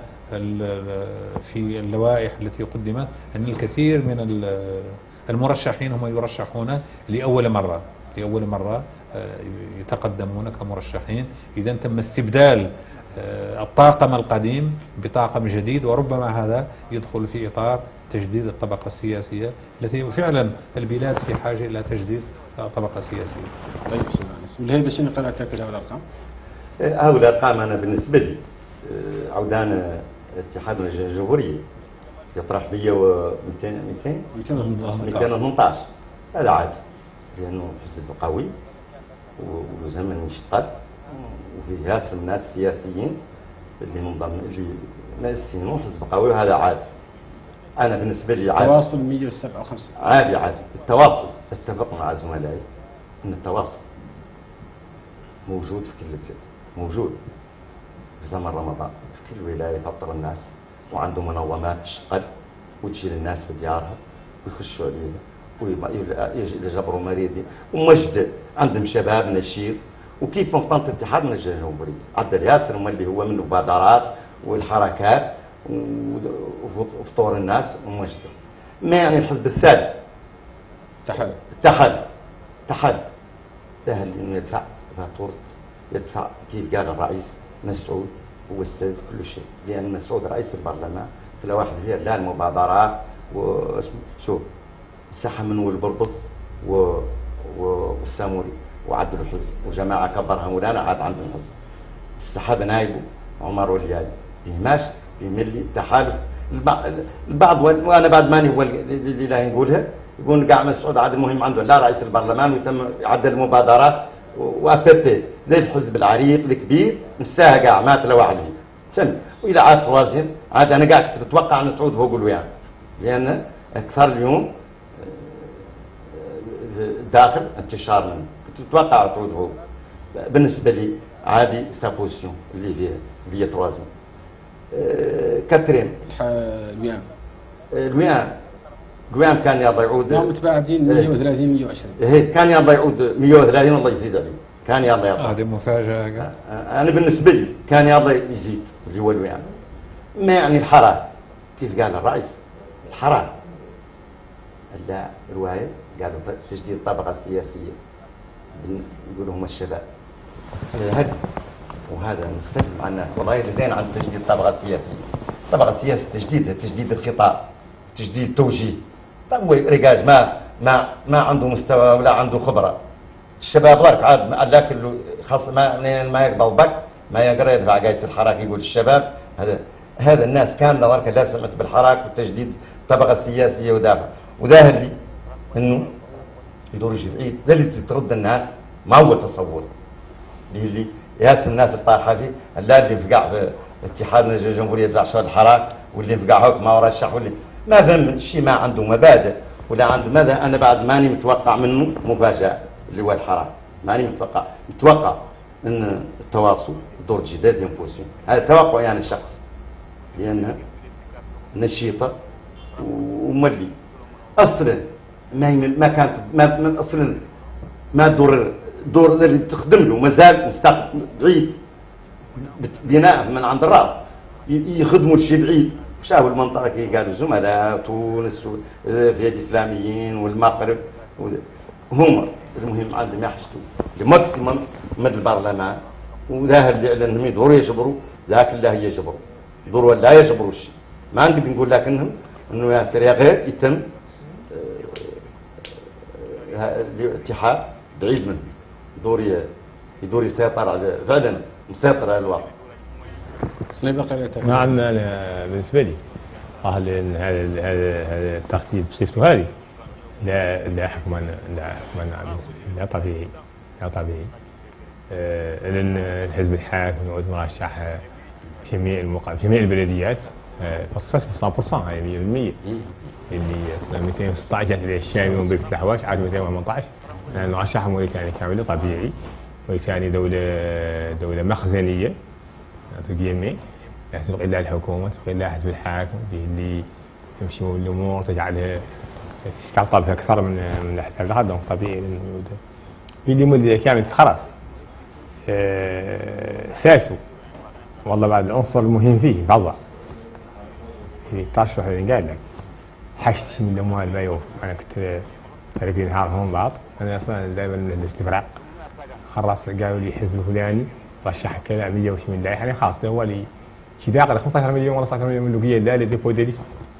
في اللوائح التي قدمت أن الكثير من المرشحين هم يرشحون لأول مرة لأول مرة يتقدمون كمرشحين. إذا تم استبدال الطاقم القديم بطاقم جديد، وربما هذا يدخل في إطار تجديد الطبقة السياسية التي فعلا البلاد في حاجة إلى تجديد الطبقة السياسية. طيب سؤال بالهيبة شنو قراءتك لهؤلاء الأرقام؟ هؤلاء الأرقام أنا بالنسبة لي عودان اتحاد الجمهورية يطرح بيا مئتين مئتين وثمانية عشر هذا عادي، لأنه حزب قوي وزمن يشتغل وفيه ياسر الناس السياسيين اللي منضم اللي مؤسسين حزب قوي، وهذا عادي. أنا بالنسبة لي عادي. التواصل مئة وسبعة وخمسين عادي عادي. التواصل اتفق مع زملائي أن التواصل موجود في كل بلاد، موجود في زمن رمضان في كل ولاية يفطر الناس وعندهم منظمات تشتغل وتشيل الناس في ديارها ويخشوا عليها ويجبروا مريضين ومجد عندهم شباب نشيط. وكيف مفطنة الاتحاد من الجمهورية عبد الياسر هم اللي هو من المبادرات والحركات وفطور الناس ومجد. ما يعني الحزب الثالث التحالف التحالف التحالف ده اللي يدفع فاتورة، يدفع كيف قال الرئيس مسعود هو السبب في كل شيء، لأن مسعود رئيس البرلمان في لوائح هي لا المبادرات وشوف السحمن والبربص و... والساموري وعدلوا الحزب وجماعة كبرها مولانا عاد عندهم الحزب. السحابة نايبه عمر والياي بيهماش بيملي التحالف البعض، وانا بعد ماني هو اللي لا نقولها يقول قاع مسعود عاد المهم عنده لا رئيس البرلمان ويتم يعدل المبادرات وابيبي زي الحزب العريق الكبير نساها قاع مات لوحده فهمت. والى عاد توازن عاد انا قاع كنت بتوقع ان تعود هو قولوا يعني، لان اكثر اليوم داخل انتشار منه كنت بتوقع تعود هو. بالنسبه لي عادي سابوسيون اللي فيها اللي هي توازن. أه كاترين الوئام الوئام قوام كان يلا يعود هم متباعدين مئة وثلاثين مئة وعشرين. إيه كان يلا يعود مئة وثلاثين والله يزيد عليه، كان يلا يطلع. هذه مفاجأة. أنا بالنسبة لي كان يلا يزيد اللي هو الوئام. ما يعني الحرام كيف قال الرئيس؟ الحرام. لا رواية قالوا تجديد الطبقة السياسية يقولوا هم الشباب. هذا هدف وهذا مختلف مع الناس، والله زين عن تجديد الطبقة السياسية. الطبقة السياسية تجديدها تجديد الخطاب، تجديد توجيه. طب رجاج ما ما ما عنده مستوى ولا عنده خبرة. الشباب برك عاد لكن خاص ما ما يقبل بك ما يقدر يدفع قايس الحراك يقول الشباب هذا هذا الناس كامله برك لا سمعت بالحراك والتجديد الطبقه السياسيه ودافع وذاهب لي انه يدور يجي بعيد. ذا اللي ترد الناس ما هو تصور اللي ياسم الناس الطارحه فيه لا اللي فقع في اتحاد الجمهوريه دفع شويه الحراك واللي فقع هوك ما رشح واللي ما فهم شيء ما عنده مبادئ ولا عنده ماذا. انا بعد ماني متوقع منه مفاجاه اللي هو الحرام، ماني متوقع متوقع ان التواصل دور تجي دازيام بوزيسيون. هذا توقع يعني الشخصي لانها نشيطه وملي اصلا ما ما كانت ما اصلا ما دور دور اللي تخدم له مازال مستقبل بعيد بناء من عند الراس يخدموا الشيء بعيد. شافوا المنطقه كي قالوا زملاء تونس في الاسلاميين والمغرب هما المهم عندهم يحشدوا الماكسيمم من البرلمان وذاهب لانهم يدوروا يجبروا لكن لا يجبروا دوروا لا يجبروا شيء. ما نقدر نقول لكنهم انه ياسر غير يتم الاتحاد بعيد منه دور يدور يسيطر على فعلا مسيطر على الوضع. نعم انا بالنسبه لي هذا هذا هذا الترتيب بصفته هذه لا لا حكما لا حكما لا طبيعي لا طبيعي. آه لان الحزب الحاكم يعود مرشح جميع المقام جميع البلديات فصلت مية بالمية هاي مية بالمية اللي مئتين وستة عشر جات عليه الشامي وبيت الحواش عاد مئتين وثمانية عشر لان يعني رشح موريتاني كامله طبيعي. موريتانيا دوله دوله مخزنيه تقيمي تلقي لها الحكومه تلقي لها حزب الحاكم اللي تمشي الامور تجعلها تستعطل اكثر من من الاحتلال. هذا طبيعي لانه اللي مدة كامل خلاص أه ساسو والله بعد العنصر المهم فيه فضع في ترشح اللي قال لك حشت من الاموال ما يوفى. انا كنت فريق نهار هم بعض انا اصلا دائما من الاستفراغ خلاص قالوا لي حزب فلاني رشح كذا مية وثمانين لا يعني خاص هو اللي شي داخل خمسة عشر مليون ولا ستة عشر مليون من لقيه لا ديبو ديليس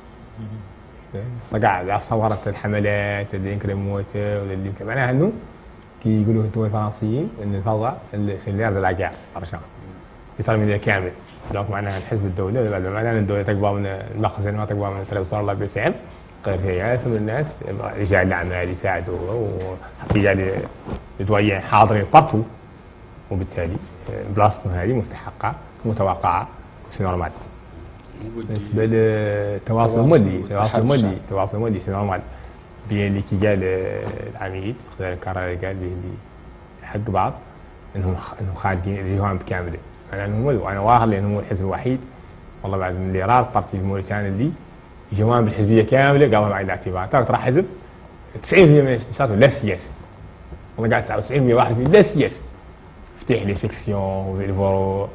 قاعد صورت الحملات اللي يمكن موته ولا اللي يمكن معناها انه كي يقولوا انتم الفرنسيين ان الفضاء السنير للعقاع رشا يطلع من كامل دونك معناها الحزب الدوله بعد معناها ان الدوله تقبل من المخزن ما تقبل من ثلاثة الله بسعر غير هي من الناس رجال الاعمال يساعدوه ورجال يتويع حاضرين بارتو وبالتالي بلاصتهم هذه مستحقه متوقعه سي نورمال. بالنسبه للتواصل المدني التواصل المدني التواصل المدني سي نورمال بين اللي كي قال العميد خلال القرار قال به اللي حق بعض انهم انهم خارجين الجوانب كامله. انا انهم انا واهر لانهم الحزب الوحيد والله بعد من اللي راه بارتي الموريتاني اللي الجوانب الحزبيه كامله قاموا معي الاعتبار. ترى حزب تسعين بالمئة من نشاطه لا سياسي والله قاعد تسعة وتسعين بالمئة واحد بالمئة لا سياسي. فتح لي سيكسيون والفورو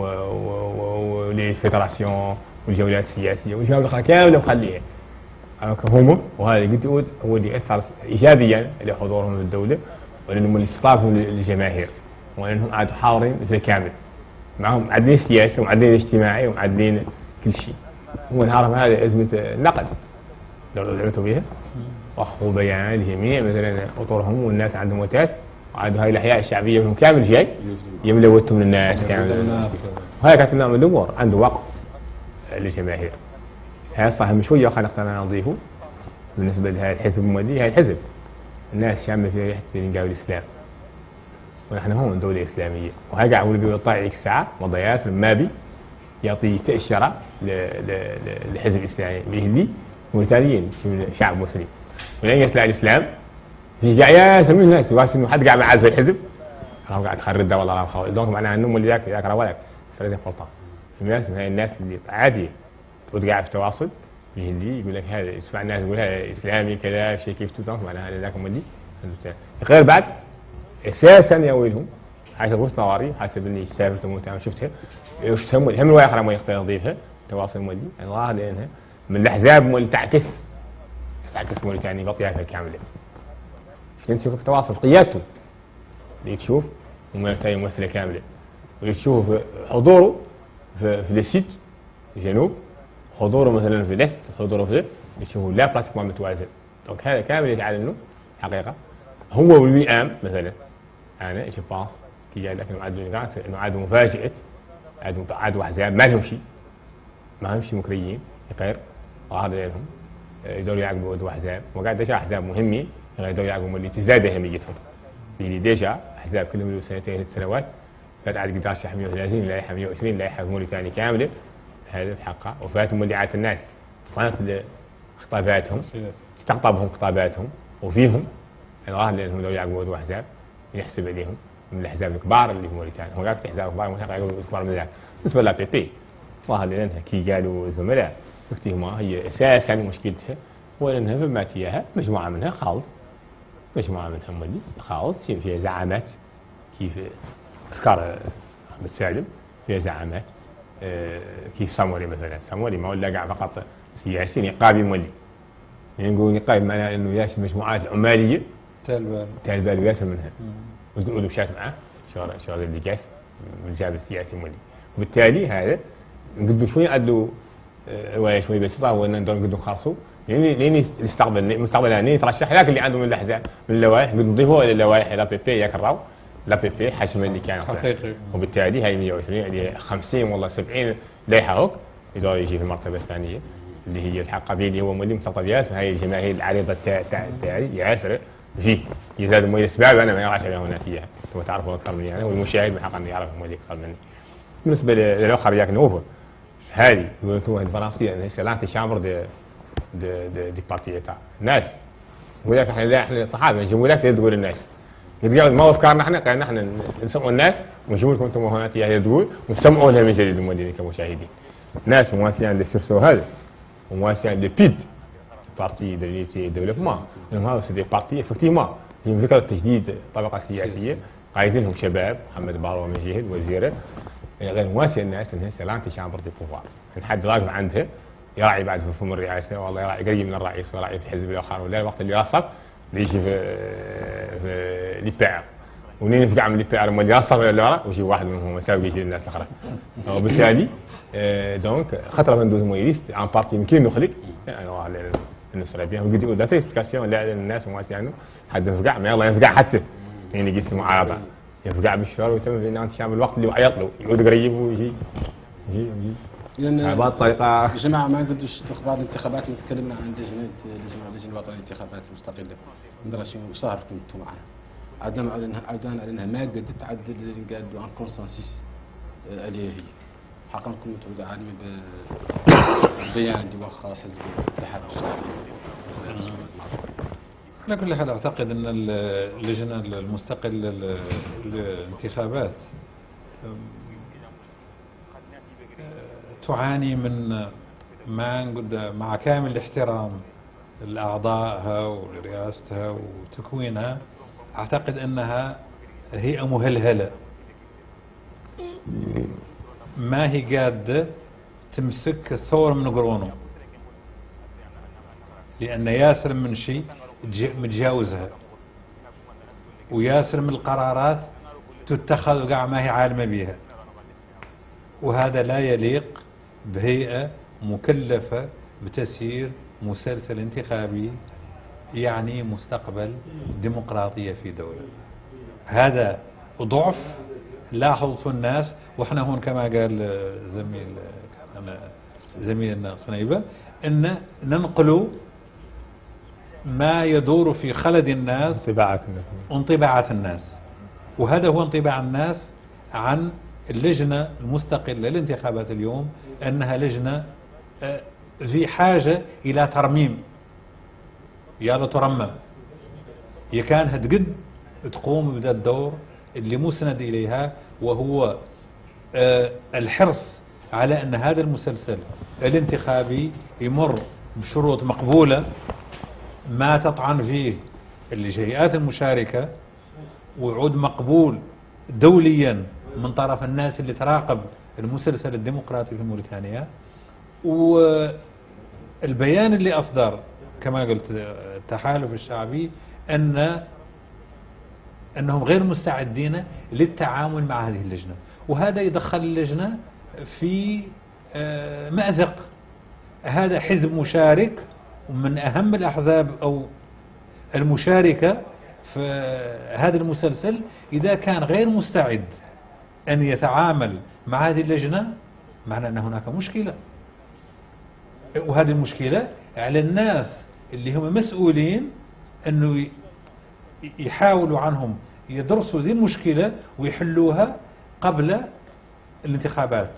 ولي فيدراسيون والجولات السياسيه والجوانب الاخرى كامله مخليها هما. وهذا قلت هو اللي اثر ايجابيا لحضورهم في الدوله ولانهم اللي استضافوا للجماهير وانهم عادوا حاضرين بشكل كامل معهم معدلين السياسه ومعدلين الاجتماعي ومعدلين كل شيء. هو نهارهم هذا ازمه النقد لو لعبتوا بها واخذوا بيان لجميع مثلا اطورهم والناس عندهم موتات وعادوا هاي الاحياء الشعبيه منهم كامل جاي يملوتهم من الناس كامل. وهاي كانت لنا مدور عنده وقت للجماهير. هذا صح من شويه خلقنا نضيفه بالنسبه لهذا الحزب المدني. هذا الحزب الناس شامله في ريحه الانقاذ الاسلام ونحن هون دوله اسلاميه. وهذا قاعد يقول بيطلع عليك ساعه مضيات ما بي يعطي تاشيره للحزب الاسلامي بيهدي موريتانيين شعب مسلم من اين يطلع الاسلام في قاعد يسميه الناس واش انه حد قاعد معزز الحزب راهو قاعد يخرب ده والله راهو خوي دونك معناها انه اللي ذاك ذاك راه ولك سريع فلطان الناس هاي الناس اللي عادي تقعد قاعد في تواصل الهندي يقول لك هذا يسمع الناس يقول هذا اسلامي كذا شيء كيف توتنك معناها هذا ذاك مولي غير بعد اساسا يا ويلهم حسب وسط نواري حسب اني سافرت ومتابع شفتها شفتها هم الروايه اخرى ما يقدر يضيفها تواصل مولي الظاهر لانها من الاحزاب مولي تعكس تعكس موريتانيا بطيئه كامله. شلون تشوف تواصل قيادته اللي تشوف موريتانيا ممثله كامله واللي تشوف حضوره في, في السيت الجنوب حضوره مثلا في الاست حضوره في تشوفوا لا براتيكمون متوازن. دونك هذا كامل يجعل انه حقيقه هو والوئام مثلا انا جو بونس كي قال لك انه عاد انه عاد مفاجاه عاد عاد احزاب ما لهم شيء ما لهم شيء مكريين غير وهذا لهم يقدروا يعقبوا دو احزاب وقاعد ديجا احزاب مهمين يقدروا يعقبوا اللي تزداد اهميتهم. في ديجا احزاب كلهم له سنتين ثلاث سنوات بعد عاد قداش مئة وثلاثين لائحه مئة وعشرين لائحه موريتانيا كامله هذا بحقها وفاتهم مبيعات الناس صارت خطاباتهم استقطبهم خطاباتهم وفيهم الظاهر لانهم يقدروا يعقبوا دو احزاب يحسب عليهم من الاحزاب الكبار اللي في موريتانيا هو قاعد احزاب كبار يقولوا كبار من ذاك بالنسبه للا بي بي الظاهر لانها كي قالوا الزملاء ما هي اساسا مشكلتها هو انها فما تياها مجموعه منها خالط مجموعه منها مولي خالط فيها زعامات كيف افكار احمد سالم فيها زعامات اه كيف ساموري مثلا ساموري ما ولا قاعد فقط سياسي نقابي مولي يعني نقول نقابي معناه انه ياش مجموعات عماليه تالبال تالبال وياسر منها وتقولوا مشات معاه شغل شغل اللي جاس من الجانب السياسي مولي وبالتالي هذا نقدروا شويه ادوا روايه شوي بسيطه هو ان ندور نقدروا نخلصوا لان لان يستقبل المستقبل يعني يترشح لكن اللي عندهم الاحزاب من اللوائح نقدروا نضيفوا الى اللوائح لا بي بي ياك الراو لا بي بي حجم اللي كان حقيقي وبالتالي هاي مئة وعشرين اللي خمسين والله سبعين لائحه هوك يقدر يجي في المرتبه الثانيه اللي هي الحق قبيلي هو مولي مستقبل ياسر هاي الجماهير العريضه تاعي ياسر فيه يزاد مولي اسباب انا ما يراش عليها هناك اياها انتم تعرفوا اكثر مني انا والمشاهد من حق انه يعرف مولي اكثر مني. بالنسبه للاخر ياك نوفل هذه يقولوا الفرنسيه سي لانتي شامبر دي دي دي, دي بارتي ايتا الناس ولكن احنا لا احنا صحابه نجيبوا لك تقول الناس يتقال ما افكارنا احنا قال احنا نسمعوا الناس ونجيبوا لكم انتم هنا هي تقول ونسمعوا لها من جديد المدينه كمشاهدين ناس مواسيان دي سيرسو هذا ومواسيان دي بيد بارتي دي ديفلوبمون انهم هذا سي دي بارتي افكتيفمون هم ذكروا تجديد الطبقه السياسيه قايدينهم شباب محمد بارو ومجيد وزيره غير مواسي الناس انها سي لانتي شامبر دي بوفوار حد راقب عندها يراعي بعد في فم الرئاسه والله يراعي قريب من الرئيس ويراعي في الحزب الاخر ولا الوقت اللي يصل يجي في في لي بي ار ونين يفقع من لي بي ار اللي يصل ولا ويجي واحد منهم يساوي يجي للناس الاخرى وبالتالي دونك خطره من دوز مويليست ان بارتي يمكن نخلق يعني النصر بيان وقد يقول لا سيكسيون لا الناس مواسي عنه حد يفقع ما يلا يفقع حتى يعني قيس معارضه يفقع بالشهر ويتم في انت شامل الوقت اللي يعيط له يعود قريب ويجي يجي يجي لان بهذه الطريقه جماعه ما قدوش اخبار الانتخابات تكلمنا عن لجنه لجنه اللجنه الوطنيه للانتخابات المستقله ندرى شنو شهركم انتم معنا عدنا علينا عدنا علينا ما قد تعدل اللي قالوا ان كونسنسيس عليه هي حقا كنتوا عالمين بالبيان اللي وخا حزب الاتحاد الشعبي على كل حال اعتقد ان اللجنه المستقله للانتخابات تعاني من ما نقول مع كامل الاحترام لاعضائها ولرئاستها وتكوينها اعتقد انها هيئه مهلهله ما هي قاده تمسك الثور من قرونه لان ياسر من شيء متجاوزها وياسر من القرارات تتخذ وقع ما هي عالمه بها وهذا لا يليق بهيئه مكلفه بتسيير مسلسل انتخابي يعني مستقبل ديمقراطيه في دوله. هذا ضعف لاحظته الناس واحنا هون كما قال زميل زميلنا صنيبه ان ننقل ما يدور في خلد الناس انطباعات انطباعات الناس وهذا هو انطباع الناس عن اللجنه المستقله للانتخابات اليوم انها لجنه في حاجه الى ترميم يا ترمم هي كانها تقد تقوم بهذا الدور اللي مسند اليها وهو الحرص على ان هذا المسلسل الانتخابي يمر بشروط مقبولة ما تطعن فيه الجهات المشاركة، وعود مقبول دوليا من طرف الناس اللي تراقب المسلسل الديمقراطي في موريتانيا. والبيان اللي أصدر كما قلت التحالف الشعبي أن أنهم غير مستعدين للتعامل مع هذه اللجنة، وهذا يدخل اللجنة في مأزق. هذا حزب مشارك ومن أهم الأحزاب أو المشاركة في هذا المسلسل، إذا كان غير مستعد أن يتعامل مع هذه اللجنة معنى أن هناك مشكلة، وهذه المشكلة على الناس اللي هم مسؤولين أنه يحاولوا عنهم يدرسوا ذي المشكلة ويحلوها قبل الانتخابات.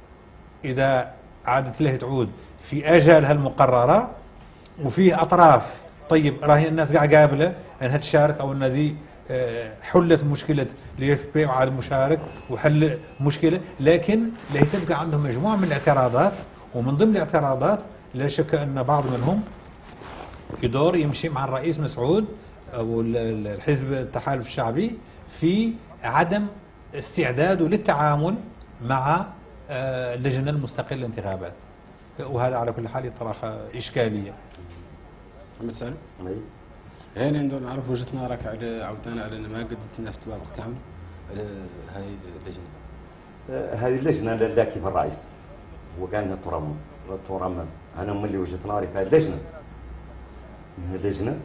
إذا عادت له تعود في أجالها المقررة وفيه أطراف، طيب راهي الناس قاعد قابلة أنها تشارك أو أن ذي حلت مشكلة الاف بي وعاد مشارك وحل مشكلة، لكن لا تبقى عندهم مجموعة من الاعتراضات، ومن ضمن الاعتراضات لا شك أن بعض منهم يدور يمشي مع الرئيس مسعود أو الحزب التحالف الشعبي في عدم استعداده للتعامل مع اللجنة المستقلة للانتخابات، وهذا على كل حال يطرح إشكالية. محمد سالم، هنا ندور نعرف وجهة نظرك على عودنا على أن ما قدرت الناس توافق كامل على هذه اللجنة. هذه اللجنة لا كيف الرئيس هو قال ترمم ترمم. أنا ملي وجهة نظري في هذه اللجنة، اللجنة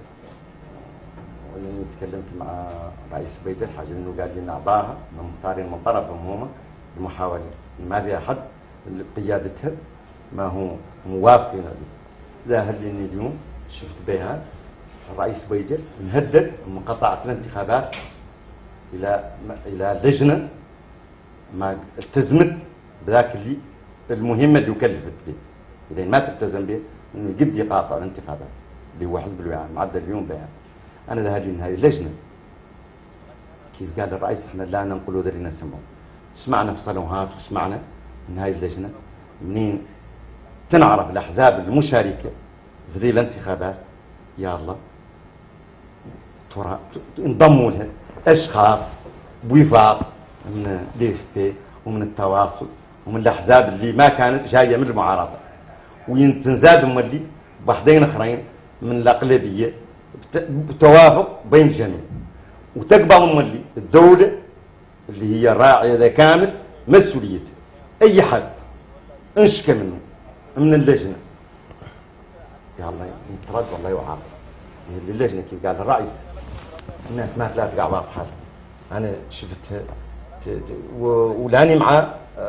ولاني تكلمت مع رئيس بيدر حاجة انه قال لنا اعضاها مختارين من طرفهم هم المحاولين، ما في احد قيادتها ما هو موافقين لا. هل اني اليوم شفت بيان الرئيس بيدر مهدد مقاطعة الانتخابات الى الى لجنة ما التزمت بذاك اللي المهمة اللي كلفت به، اذا ما تلتزم به انه قد يقاطع الانتخابات اللي هو حزب الوعي معدل اليوم بيان. أنا ذهب لي هذه اللجنة كيف قال الرئيس احنا لا ننقلوا ذرينا نسمعوا، سمعنا في صالونات وسمعنا من هذه اللجنة منين تنعرف الأحزاب المشاركة في ذي الانتخابات يا الله ترى انضموا لها أشخاص بوفاق من دي اف بي ومن التواصل ومن الأحزاب اللي ما كانت جاية من المعارضة، وينتنزاد مولي بحدين اخرين من الأقلبية بتوافق بين الجميع، وتقبل مولي الدولة اللي هي الراعية ذا كامل مسؤوليته. أي حد انشكى منه من اللجنة يا الله يترد والله يعاقب. اللجنة كيف قال الرئيس الناس ما لا تقع بعض حالها. أنا شفتها ولاني مع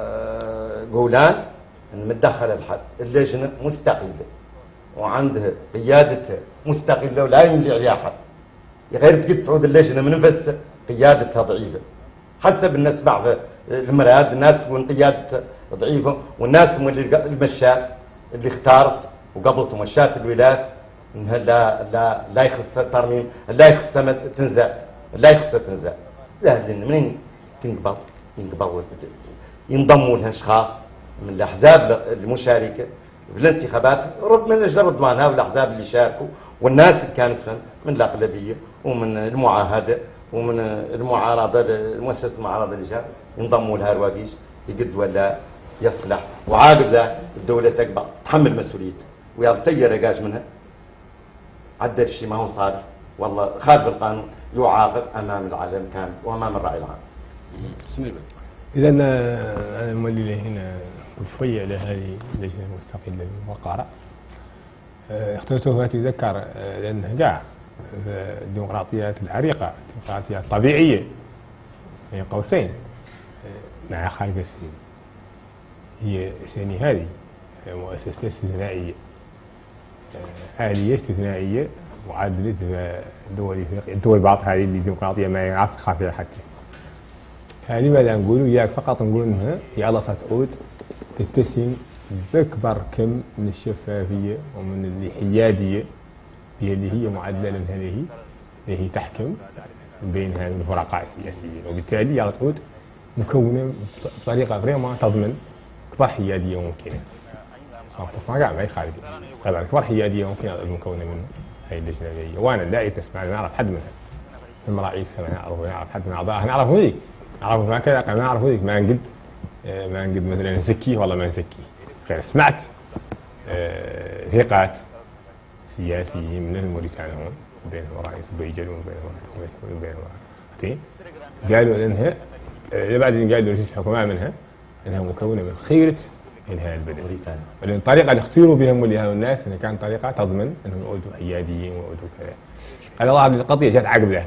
قولان أن متدخل الحد اللجنة مستقلة وعندها قيادتها مستقلة ولا يملي عليها حد، غير تقد تعود اللجنة من نفسها قيادتها ضعيفة حسب الناس بعض المراد. الناس تكون قيادتها ضعيفة والناس اللي المشات اللي اختارت وقبلت مشات الولايات انها لا لا لا يخص ترميم، لا يخص تنزات، لا يخص تنزات، لا لان منين تنقبض ينقبض ينضموا لها اشخاص من الاحزاب المشاركه في الانتخابات رد من اجل رضوانها والاحزاب اللي شاركوا والناس اللي كانت من الاغلبيه ومن المعاهده ومن المعارضه المؤسسه المعارضه اللي جاء ينضموا لها رواقيش يقد ولا يصلح، وعاقب ذا الدوله تقبض تتحمل مسؤوليته ويغتير رقاش منها. عدل الشيء ما هو صالح والله خالف القانون يعاقب امام العالم كامل وامام الراي العام. سنيبه. اذا انا مولي هنا شويه على هذه اللجنه المستقله الموقره. اخترتها تذكر لانها كاع الديمقراطيات العريقه، الديمقراطيات الطبيعيه بين قوسين مع خالق السنين. هي ثاني هذه مؤسسه استثنائيه آلية استثنائية معادلة دول الدول بعض هذه الديمقراطية ما يعصقها فيها حتى. هذه ماذا نقول وياك فقط نقول انها يلا ستعود تتسم بأكبر كم من الشفافية ومن الحيادية هي اللي هي معادلة هذه اللي هي تحكم بين هذه الفرقاء السياسيين، وبالتالي يلا تعود مكونة بطريقة فريمون تضمن أكبر حيادية ممكنة. صار قاعد معي خارجي. طبعا اكبر حياديه ممكن المكونه من هاي اللجنه جايه، وانا لا نسمع نعرف حد منها. من رئيسها ما نعرف، نعرف حد من اعضائها نعرف ذيك، نعرف ما كذا ما نعرف ذيك، ما نقد ما نقد مثلا نزكيه والله ما نزكيه. غير سمعت ثقات سياسيين من الموريتان هون بينهم رئيس بيجل وبينهم رئيس وبينهم قالوا انها بعدين قالوا رئيس الحكومه منها انها مكونه من خيره انهاء البلد. لان الطريقه اللي اختيروا بها مولي هؤلاء الناس انها كانت طريقه تضمن انهم يعودوا حياديين ويعودوا كذا. قال الله القضيه جت عقب ذاك.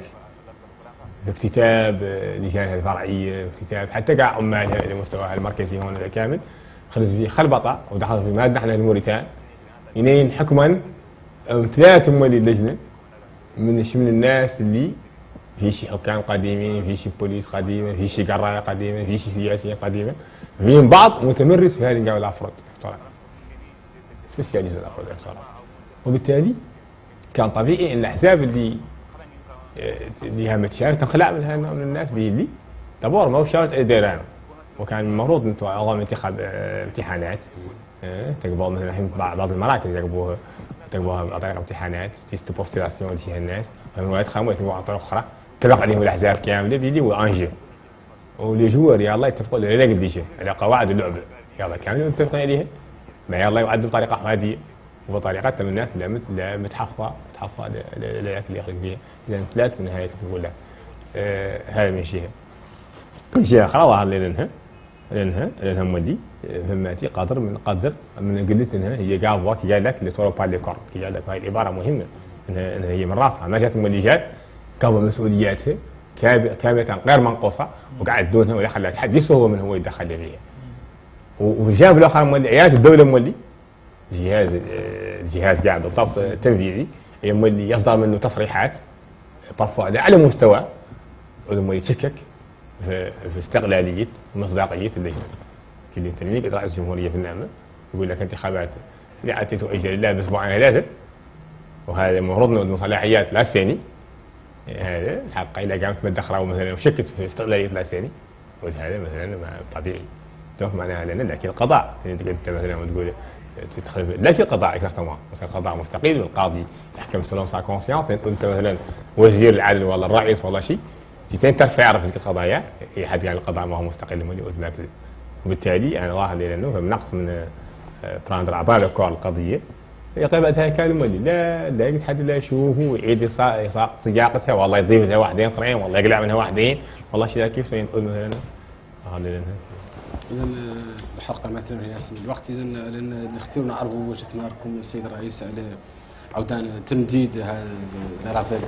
باكتتاب لجان الفرعيه، باكتتاب حتى قاع عمالها الى مستواها المركزي هون كامل، خلص في خلبطه ودخل في ماده احنا الموريتان ينين حكما ثلاثه مولي اللجنه من من الناس اللي في شي حكام قديمين، في شي بوليس قديمه، في شي قرايه قديمه، في شي سياسيين قديمه، من بعض متمرس في هذه الجوله الافراد صراحه. سبيسياليست الافراد صراحه. وبالتالي كان طبيعي ان الاحزاب اللي اللي هم تشارك تنخلع من هالنوع من الناس بيلي دابور ما هو شارت ديران، وكان المفروض انتم اعضاء انتخاب امتحانات تقبلوا مثلا الحين بعض المراكز يقبوها تقبوها بطريقه امتحانات تيست بوستيلاسيون لشي الناس، وهم يتخموا يتبعوا عن طريق اخرى اتفق عليهم الاحزاب كامله بيلي وانجي ولي جوار يلا يتفقوا لا قديشه على قواعد اللعبه يلا كامله متفقين عليها، ما يلا يعدوا بطريقه حاديه وبطريقه من الناس لا متحفظه متحفظه لا ياكل يخرج فيها. اذا ثلاث في النهايه تقول لك آه هذا من شيء كل شيء اخر ظهر لنا لانها لانها مولي فماتي قادر من قدر من قلت انها هي قال واك قال لك اللي تورو بالي كور قال لك هاي العباره مهمه انها, إنها هي من راسها ما جات مولي جات قبل مسؤولياتها كامله غير منقوصه وقعد دونها ولا خلت حد يسوى من هو يدخل فيها. والجانب الاخر مولي عيادة الدوله مولي جهاز الجهاز قاعد بالضبط تنفيذي مولي يصدر منه تصريحات طفوا على اعلى مستوى ولما يتشكك في, في استقلاليه ومصداقيه اللجنه. اللي تملك رئيس الجمهوريه في النعمه يقول لك انتخابات اللي عدت اجل الله باسبوعين ثلاثه وهذا المفروض انه صلاحيات لا سيني هذا الحق اذا قامت مدخره مثلا وشكت في استقلاليه لا سيني وهذا مثلا طبيعي دوك معناها لنا لكن القضاء انت مثلا تقول تدخل لكن القضاء اكزاكتومون مثلا قضاء مستقل والقاضي يحكم سلون سا كونسيونس انت مثلا وزير العدل ولا الرئيس ولا شيء ترفع في القضايا اي حد يعني القضاء ما هو مستقل مولي قدامك. وبالتالي انا ظاهر لي انه نقص من براندر اعضاء الكور القضيه يقبلها كان مولي لا لا يقعد حد لا يشوفه ويعيد يساق سياقتها والله يضيف لها واحدين اخرين والله يقلع منها واحدين والله شيء كيف ينقل مثلا ظاهر لي اذا الحلقه مثلا هي اسم الوقت اذا لان نختار نعرفوا وجهه نظركم السيد الرئيس على عودان تمديد هذا الرافد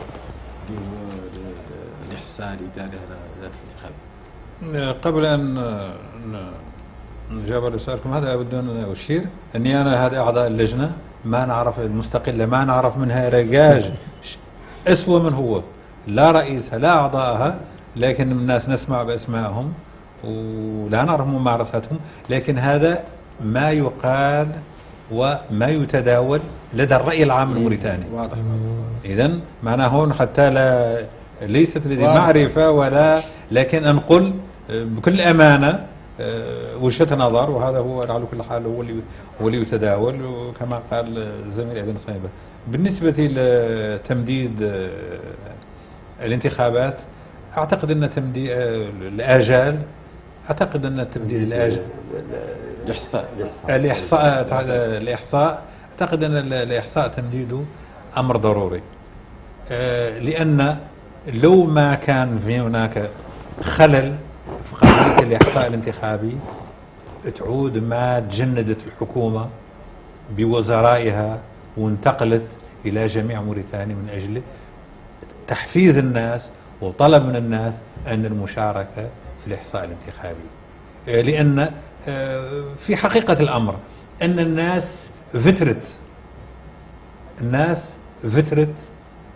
الاحصاء الاداري ذات الانتخاب. قبل ان نجاوب على سؤالكم هذا أود أن أشير أني أنا هذا أعضاء اللجنة ما نعرف المستقلة ما نعرف منها رجاج أسوأ من هو لا رئيسها لا أعضائها لكن الناس نسمع بأسمائهم ولا نعرف ممارستهم لكن هذا ما يقال وما يتداول لدى الرأي العام الموريتاني. واضح. إذن معناه هون حتى لا ليست لدي معرفة ولا لكن أنقل بكل أمانة وجهة نظر وهذا هو على كل حال هو اللي هو اللي يتداول وكما قال الزميل عدن صيبة. بالنسبة لتمديد الانتخابات أعتقد أن تمديد الآجال أعتقد أن تمديد الآجال الإحصاء الإحصاء الإحصاء أعتقد أن الإحصاء تمديده أمر ضروري لأن لو ما كان في هناك خلل في قضية الإحصاء الانتخابي تعود ما تجندت الحكومة بوزرائها وانتقلت إلى جميع موريتانيا من أجل تحفيز الناس وطلب من الناس أن المشاركة في الإحصاء الانتخابي لأن في حقيقة الأمر أن الناس فترت الناس فترت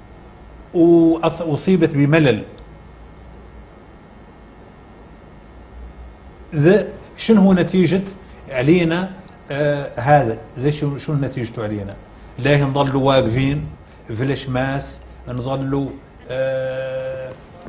وأصيبت بملل. ذا شنو هو نتيجة علينا آه هذا ذا شنو شنو نتيجته علينا؟ لا نظلوا واقفين في الاشماس نظلوا آه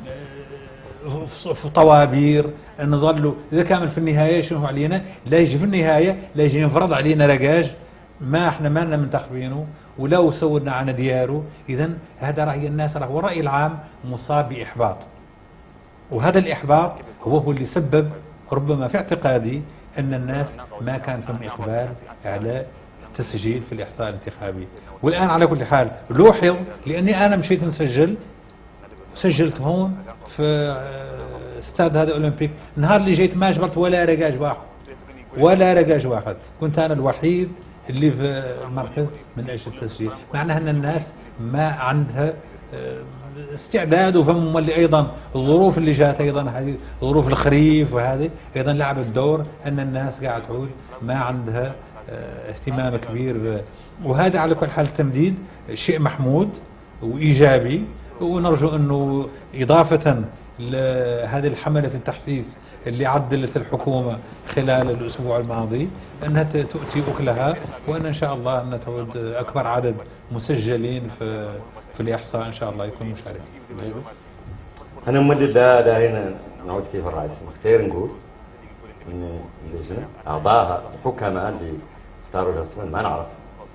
في طوابير نظلوا اذا كامل في النهايه شنو علينا؟ لا يجي في النهايه لا يجي ينفرض علينا رجاج ما احنا ما لنا منتخبينه ولو سولنا عن دياره. اذا هذا راي الناس، والراي العام مصاب باحباط، وهذا الاحباط هو هو اللي سبب ربما في اعتقادي ان الناس ما كان فيهم اقبال على التسجيل في الاحصاء الانتخابي. والان على كل حال لوحظ، لاني انا مشيت نسجل، سجلت هون في استاد هذا الاولمبيك، النهار اللي جيت ما جبرت ولا رقاج واحد ولا رقاج واحد، كنت انا الوحيد اللي في المركز من اجل التسجيل. معناها ان الناس ما عندها استعداد، وفهم اللي ايضا الظروف اللي جات، ايضا هذه ظروف الخريف وهذه ايضا لعبت دور ان الناس قاعد تعود ما عندها اهتمام كبير. وهذا على كل حال التمديد شيء محمود وايجابي، ونرجو انه اضافه لهذه الحمله التحسيس اللي عدلت الحكومه خلال الاسبوع الماضي انها تؤتي اكلها، وان ان شاء الله ان تعود اكبر عدد مسجلين في في الاحصاء ان شاء الله يكون مشاركين. انا مولي لا لا هنا نعود كيف الرئيس نختار نقول ان اللجنه اعضاها الحكماء اللي اختاروا اصلا ما نعرف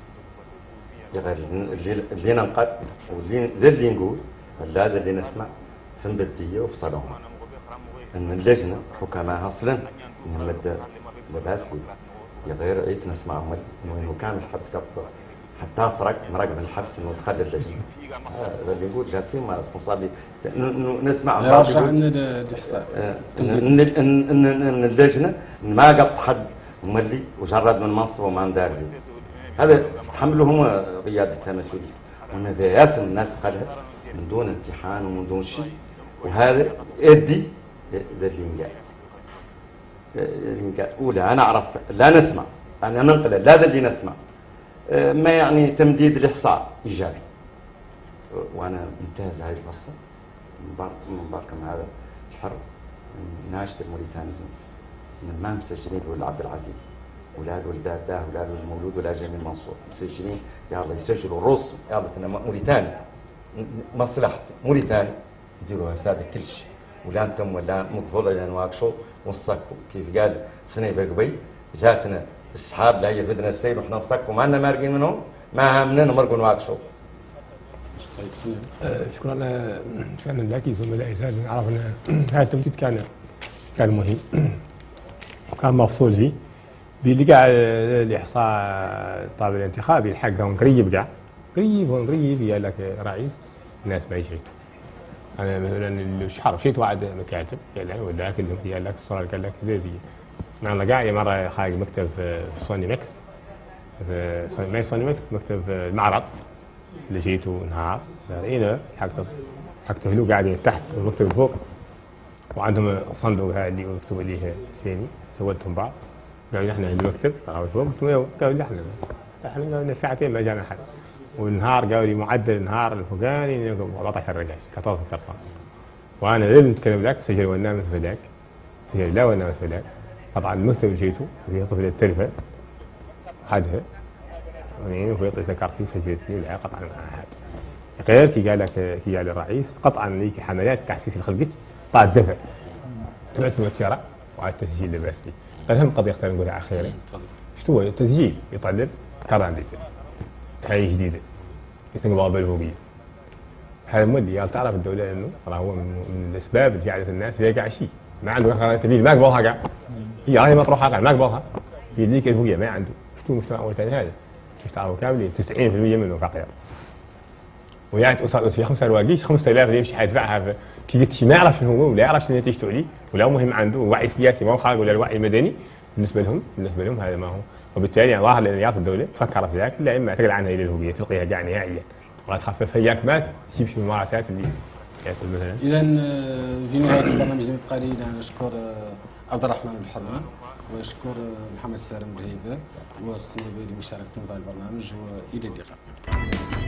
غير اللي اللي ننقل واللي زي اللي نقول هذا اللي نسمع في مبديه وفي صالون ان اللجنه حكماء اصلا ان مد لباس بي غير عيت نسمع انه كامل حتى حتى اسرق مراقب الحبس انه دخل اللجنه. هذا اللي يقول جاسم ما ريسبونسابل نسمع يرجع لنا الاحصاء ان ان ان اللجنه ما قط حد مولي وجرد من منصبه وما ندار به، هذا تحملوا هم قيادتها مسؤوليه. وان ذا ياسم الناس دخلها من دون امتحان ومن دون شيء، وهذا ادي للإنجاء. الإنجاء أولى أنا أعرف لا نسمع، أنا ننقل لا ذا اللي نسمع ما يعني تمديد الإحصاء إيجابي. وأنا انتهز هذه الفرصة مباركة مع هذا الحرب ناشد الموريتانيين من ما مسجلين ولد عبد العزيز ولا ولد داه ولا المولود ولا جميل منصور مسجلين، يلا يسجلوا الروس، يلا أنا موريتاني مصلحة موريتاني نديروا حساب كل شيء، ولا انتم ولا مقفول ولا نواقشوا ونصكوا. كيف قال سنه بقبي جاتنا السحاب لا هي بدنا السيل وحنا نصكوا ما لنا مارقين منهم، ما همنا نمرقوا نواقشوا. طيب سنه آه شكرا. كان اللاكي زملائي زاد نعرف ان هذا التمديد كان كان مهم، كان مفصول فيه باللي كاع الاحصاء الطابع الانتخابي حقهم قريب كاع قريب قريب قال لك رئيس الناس ما يشيتوا. انا مثلا الشهر مشيت واحد مكاتب قال لي ولا كلهم قال لك الصور قال لك ذي ذي انا قاعد مره خارج مكتب في سوني ماكس في سوني ما سوني ماكس مكتب في المعرض اللي جيته نهار لقينا حقته حقته له قاعدين تحت المكتب فوق، وعندهم صندوق هذا اللي مكتوب عليه سيني سويتهم بعض قالوا احنا المكتب قالوا فوق قالوا لي احنا احنا قالوا ساعتين ما جانا حد، والنهار قالوا لي معدل النهار الفوقاني أربعة عشر رقاش أربعة عشر ترصان، وانا اللي نتكلم لك سجل ونامت في ذاك سجل لا ونامت في ذاك. طبعا المكتب اللي جيته فيه طفل التلفه حدها يعني وفي ذكرتي سجلتني ولا قطعا مع حد غير كي قال لك كي قال الرئيس قطعا ليك حملات تحسيس الخلقت طاع الدفع تبعت المتيرة وعاد التسجيل لباس فيه. الهم قضيه اختار نقولها اخيرا شو هو التسجيل يطلب كارانديتر هاي جديده يتنقبض بالفوقيه. هذا مولي قال تعرف الدوله انه هو من الاسباب اللي جعلت الناس هي قاع شيء ما عنده كارانديتر ما قبضها قاع هي راهي مطروحه قاع ما قبضها يديك الفوقيه ما عنده. شفتوا المجتمع الموريتاني هذا كيف تعرفوا كاملين تسعين بالمئة منه فقير، ويعني توصل في خمسة رواقيش خمسة آلاف اللي يمشي حيدفعها كي قلت ما يعرف شنو هو ولا يعرف شنو نتيجته عليه ولا مهم عنده وعي سياسي ما هو خارج ولا الوعي المدني بالنسبه لهم بالنسبه لهم هذا ما هو. وبالتالي يعني ظاهر لان الدوله تفكر في ذاك الا اما تقلع عنها الى الهويه تلقيها كاع نهائيا ولا تخفف هياك ما تجيبش الممارسات اللي مثلا. اذا في نهايه البرنامج قليلا نشكر عبد الرحمن الحرمه واشكر محمد سالم الهيبه والصنيبي لمشاركتهم في البرنامج والى اللقاء.